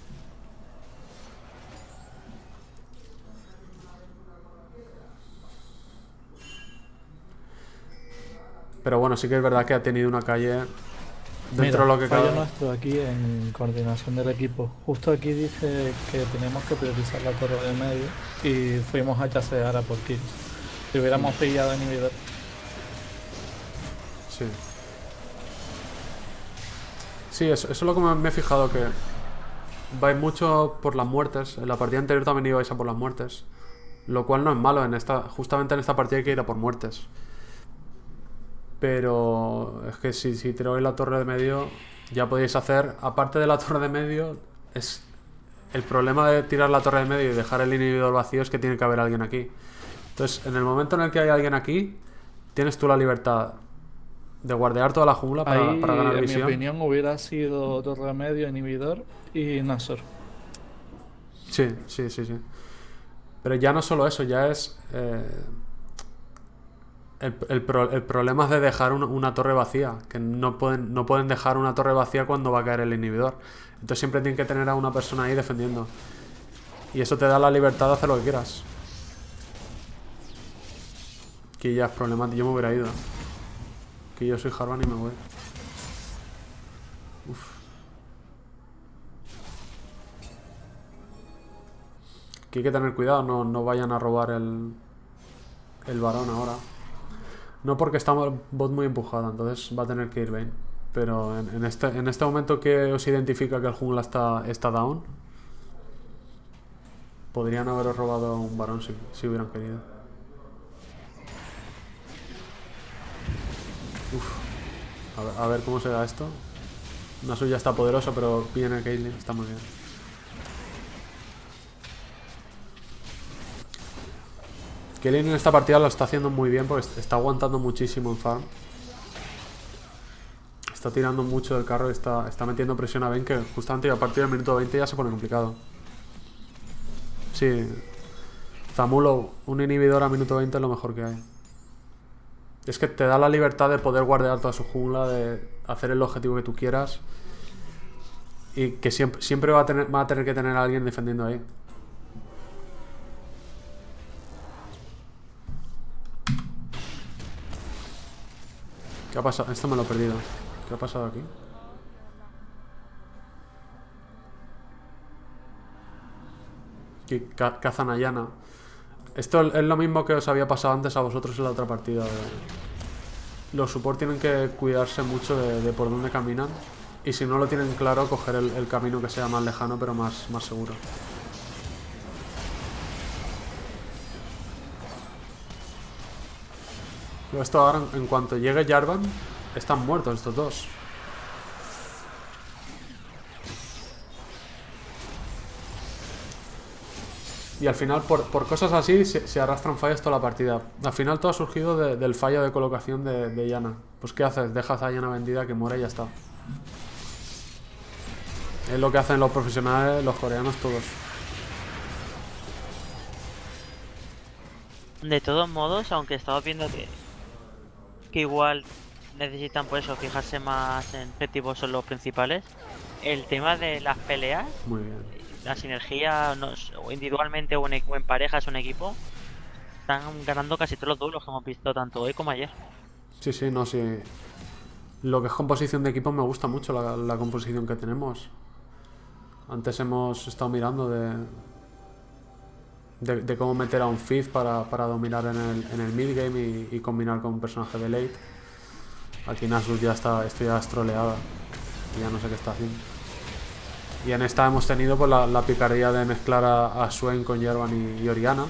Pero bueno, sí que es verdad que ha tenido una calle dentro Mira, de lo que fallo cabe. nuestro aquí en coordinación del equipo. Justo aquí dice que tenemos que priorizar la torre de medio y fuimos a chasear a por kills. Si hubiéramos pillado inhibidor. Sí. Sí, eso es lo que me he fijado, que vais mucho por las muertes. En la partida anterior también ibais a por las muertes. Lo cual no es malo. Justamente en esta partida hay que ir a por muertes. Pero es que si tiráis la torre de medio, ya podéis hacer, aparte de la torre de medio, es el problema de tirar la torre de medio y dejar el inhibidor vacío es que tiene que haber alguien aquí. Entonces, en el momento en el que hay alguien aquí, tienes tú la libertad de guardear toda la jungla Ahí, para ganar en mi visión. opinión, hubiera sido torre de medio, inhibidor y Nashor. Sí. Pero ya no solo eso, ya es... el problema es de dejar una torre vacía. Que no pueden dejar una torre vacía cuando va a caer el inhibidor. Entonces siempre tienen que tener a una persona ahí defendiendo. Y eso te da la libertad de hacer lo que quieras. Que ya es problemático. Yo me hubiera ido. Que yo soy Jarvan y me voy. Uf. Que hay que tener cuidado. No vayan a robar el varón ahora. No, porque está bot muy empujada, entonces va a tener que ir Vayne. Pero en este momento que os identifica que el jungla está down, podrían haberos robado un varón si hubieran querido. Uf. A ver cómo se da esto. Nasu ya está poderoso, pero viene Caitlyn, está muy bien. Caitlyn en esta partida lo está haciendo muy bien porque está aguantando muchísimo en farm. Está tirando mucho del carro y está metiendo presión a Vayne, que justamente a partir del minuto 20 ya se pone complicado. Sí. Zamulo, un inhibidor a minuto 20 es lo mejor que hay. Es que te da la libertad de poder guardear toda su jungla, de hacer el objetivo que tú quieras. Y que siempre va a tener que tener a alguien defendiendo ahí. ¿Qué ha pasado? Esto me lo he perdido. ¿Qué ha pasado aquí? Que cazan a Yana. Esto es lo mismo que os había pasado antes a vosotros en la otra partida. Los support tienen que cuidarse mucho de por dónde caminan. Y si no lo tienen claro, coger el camino que sea más lejano pero más seguro. Pero esto ahora, en cuanto llegue Jarvan, están muertos estos dos. Y al final, por cosas así, se arrastran fallos toda la partida. Al final todo ha surgido del fallo de colocación de Yana. Pues ¿qué haces? Dejas a Yana vendida, que muere y ya está. Es lo que hacen los profesionales, los coreanos, todos. De todos modos, aunque estamos viendo que igual necesitan por eso fijarse más en qué tipos son los principales, el tema de las peleas, Muy bien. la sinergia o individualmente o en parejas o en equipo, están ganando casi todos los duelos que hemos visto tanto hoy como ayer. Sí, no, sí. Lo que es composición de equipo me gusta mucho la composición que tenemos. Antes hemos estado mirando de cómo meter a un Fizz para dominar en el midgame y combinar con un personaje de late. Aquí Nasus esto ya es troleada. Y ya no sé qué está haciendo. Y en esta hemos tenido pues, la picardía de mezclar a Swain con Jarvan y Orianna.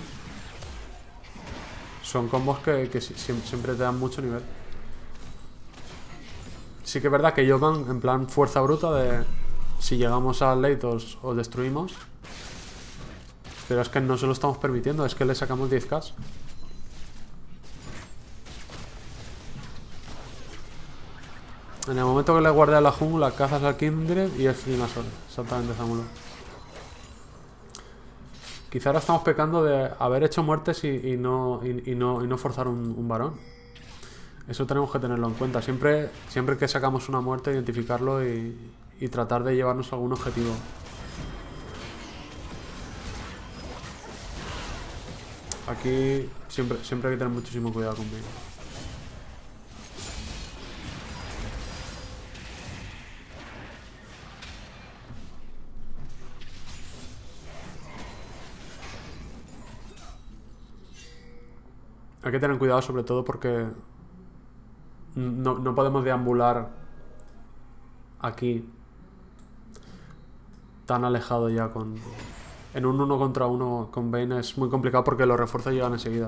Son combos que siempre te dan mucho nivel. Sí que es verdad que ellos van en plan fuerza bruta de... Si llegamos al late os destruimos. Pero es que no se lo estamos permitiendo, es que le sacamos 10k. En el momento que le guardas la jungla, cazas al Kindred y es una sola. Exactamente, Zamulo. Quizá ahora estamos pecando de haber hecho muertes y no forzar un varón. Eso tenemos que tenerlo en cuenta. Siempre que sacamos una muerte, identificarlo y tratar de llevarnos a algún objetivo. Aquí siempre hay que tener muchísimo cuidado conmigo. Hay que tener cuidado sobre todo porque no podemos deambular aquí tan alejado ya con... En un 1 contra 1 con Vayne es muy complicado porque los refuerzos llegan enseguida.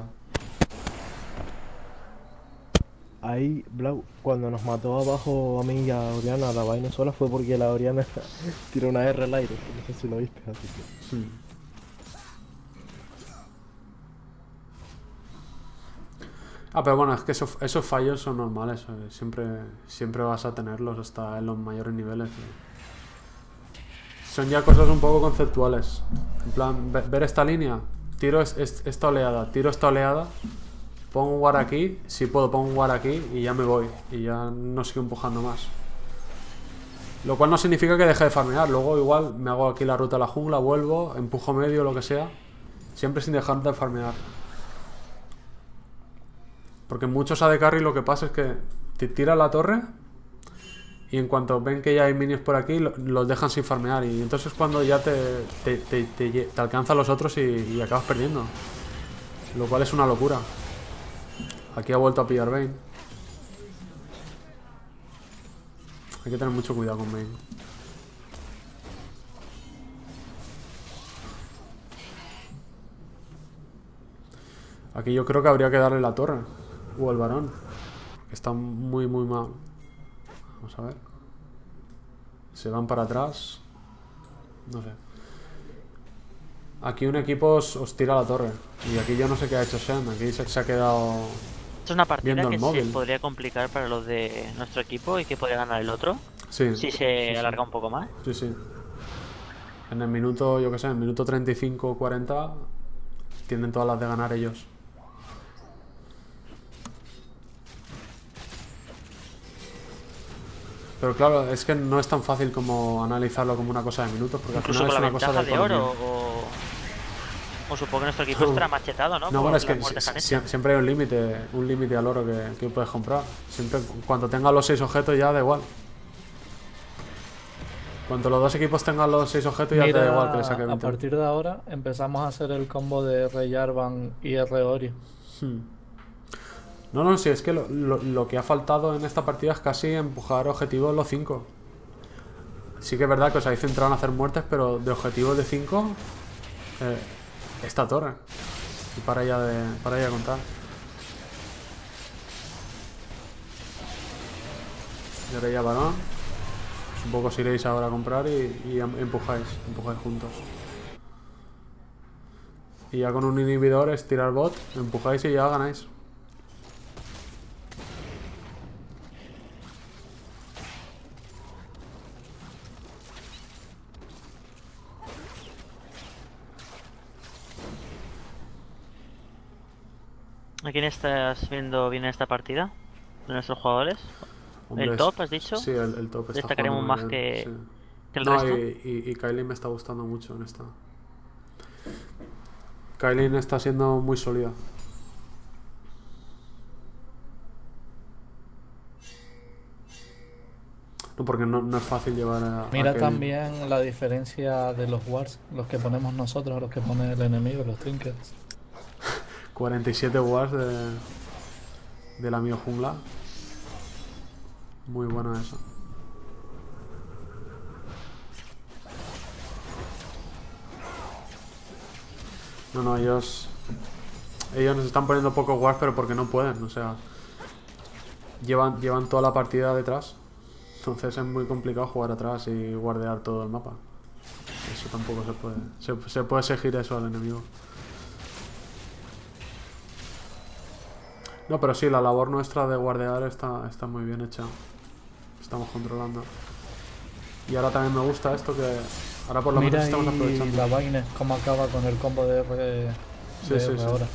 Ahí, Blau, cuando nos mató abajo a mí y a Oriana, la vaina sola fue porque la Oriana tiró una R al aire. No sé si lo viste, así que... Ah, pero bueno, es que esos fallos son normales. Siempre vas a tenerlos hasta en los mayores niveles. Son ya cosas un poco conceptuales. En plan, ver esta línea, tiro esta oleada, tiro esta oleada, pongo un ward aquí, si puedo pongo un ward aquí y ya me voy. Y ya no sigo empujando más. Lo cual no significa que deje de farmear. Luego igual me hago aquí la ruta a la jungla, vuelvo, empujo medio, lo que sea. Siempre sin dejar de farmear. Porque en muchos AD Carry lo que pasa es que te tira la torre y en cuanto ven que ya hay minions por aquí, los dejan sin farmear. Y entonces es cuando ya te alcanzan los otros y acabas perdiendo. Lo cual es una locura. Aquí ha vuelto a pillar Vayne. Hay que tener mucho cuidado con Vayne. Aquí yo creo que habría que darle la torre. O el varón. Que está muy mal. Vamos a ver. Se van para atrás. No sé. Aquí un equipo os tira la torre. Y aquí yo no sé qué ha hecho Shen. Aquí se ha quedado... Esto es una partida viendo el que se móvil. podría complicar para los de nuestro equipo y que podría ganar el otro. Sí. Si se alarga un poco más. Sí, sí. En el minuto, yo qué sé, en el minuto 35 o 40 tienen todas las de ganar ellos. Pero claro, es que no es tan fácil como analizarlo como una cosa de minutos, porque al Incluso final con es la una cosa ventaja de de oro economía. o supongo que nuestro equipo estará machetado, ¿no? No, Por bueno, es que las muertes que han hecho. siempre hay un límite al oro que puedes comprar. Siempre, cuando tengas los 6 objetos ya da igual. Cuando los dos equipos tengan los 6 objetos ya te da igual que le saque a 20. partir de ahora empezamos a hacer el combo de R Jarvan y R Ori. No, sí, es que lo que ha faltado en esta partida es casi empujar objetivos los 5. Sí que es verdad que os habéis centrado en hacer muertes, pero de objetivos de 5, esta torre. Y para ya de contar. Y ahora ya varón. Supongo que os iréis ahora a comprar y empujáis juntos. Y ya con un inhibidor es tirar bot, empujáis y ya ganáis. ¿A quién estás viendo bien esta partida? ¿De nuestros jugadores? Hombre, ¿El top, has dicho? Sí, el top está Destacaremos jugando más muy bien, que, sí. que el No, resto. y Kailin me está gustando mucho en esta. Kailin está siendo muy sólida. No, porque no es fácil llevar a Mira Kailin. también la diferencia de los wards, los que ponemos nosotros, los que pone el enemigo, los trinkets. 47 wards del amigo jungla. Muy bueno eso. No, ellos nos están poniendo pocos wards, pero porque no pueden, o sea, llevan toda la partida detrás. Entonces es muy complicado jugar atrás y guardear todo el mapa. Eso tampoco se puede. Se puede exigir eso al enemigo. No, pero sí, la labor nuestra de guardear está muy bien hecha. Estamos controlando. Y ahora también me gusta esto que... Ahora por lo menos Mira estamos y aprovechando. la vaina, cómo acaba con el combo de R, Sí, de sí, R sí. ahora.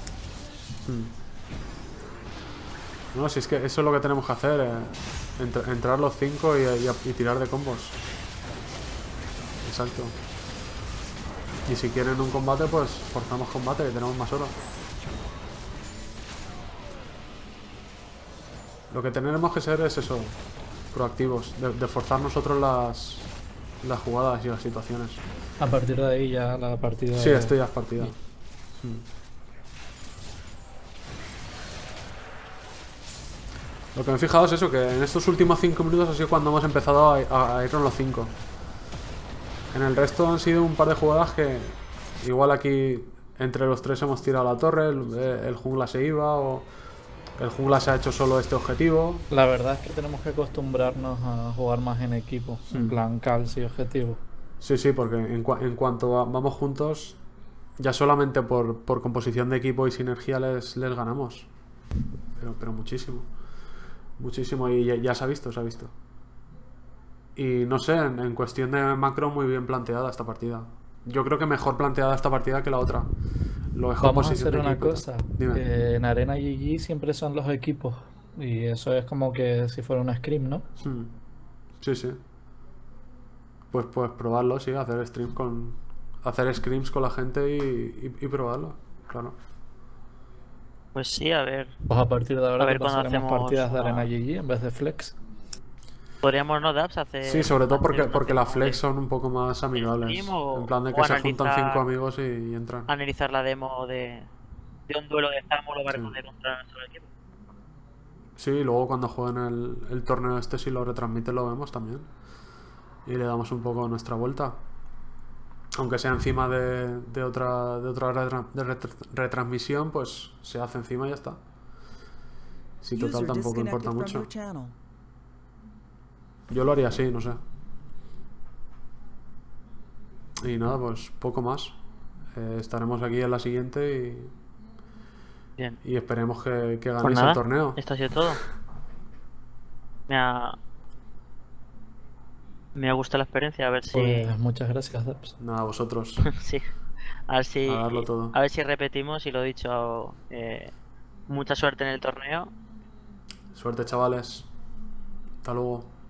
No, si es que eso es lo que tenemos que hacer. Entrar los 5 y tirar de combos. Exacto. Y si quieren un combate, pues forzamos combate, que tenemos más oro. Lo que tenemos que ser es eso, proactivos, de forzar nosotros las jugadas y las situaciones. A partir de ahí ya la partida... Sí, esto ya es partida. Lo que me he fijado es eso, que en estos últimos 5 minutos ha sido cuando hemos empezado a irnos los 5. En el resto han sido un par de jugadas que igual aquí entre los tres hemos tirado la torre, el jungla se iba o el jungla se ha hecho solo este objetivo. La verdad es que tenemos que acostumbrarnos a jugar más en equipo, en plan calls y objetivo. Sí, sí, porque en cuanto vamos juntos, ya solamente por composición de equipo y sinergia les ganamos. Pero muchísimo. Muchísimo, y ya se ha visto, se ha visto. Y no sé, en cuestión de macro, muy bien planteada esta partida. Yo creo que mejor planteada esta partida que la otra. Lo mejor Vamos a posición hacer de una equipo. cosa. Dime. En Arena GG siempre son los equipos. Y eso es como que si fuera una scrim, ¿no? Sí, sí. Pues probarlo, sí, hacer scrims con la gente y probarlo, claro. Pues sí, a ver. Pues a partir de ahora A ver cuando cuando hacemos hacemos partidas de una- Arena GG en vez de Flex. Podríamos, ¿no, Dabs? Hacer. Sí, sobre todo hacer una porque las demo flex de- son un poco más amigables. stream o- En plan de o que se juntan analizar- 5 amigos y entran. Analizar la demo de un duelo de Zamu lo va a Sí. responder contra nuestro equipo. Sí, y luego cuando jueguen el torneo este, si lo retransmiten, lo vemos también. Y le damos un poco nuestra vuelta. Aunque sea encima de otra retransmisión, pues se hace encima y ya está. Si total User tampoco disconnected importa from mucho. your channel. Yo lo haría así, no sé. Y nada, pues poco más. Estaremos aquí en la siguiente Bien. y esperemos que Pues ganéis nada, el torneo. esto ha sido todo. Me ha gustado la experiencia, a ver si. Pues muchas gracias, Dabs. Nada, vosotros. Sí. A ver si. A darlo todo. A ver si repetimos y lo dicho. Mucha suerte en el torneo. Suerte, chavales. Hasta luego.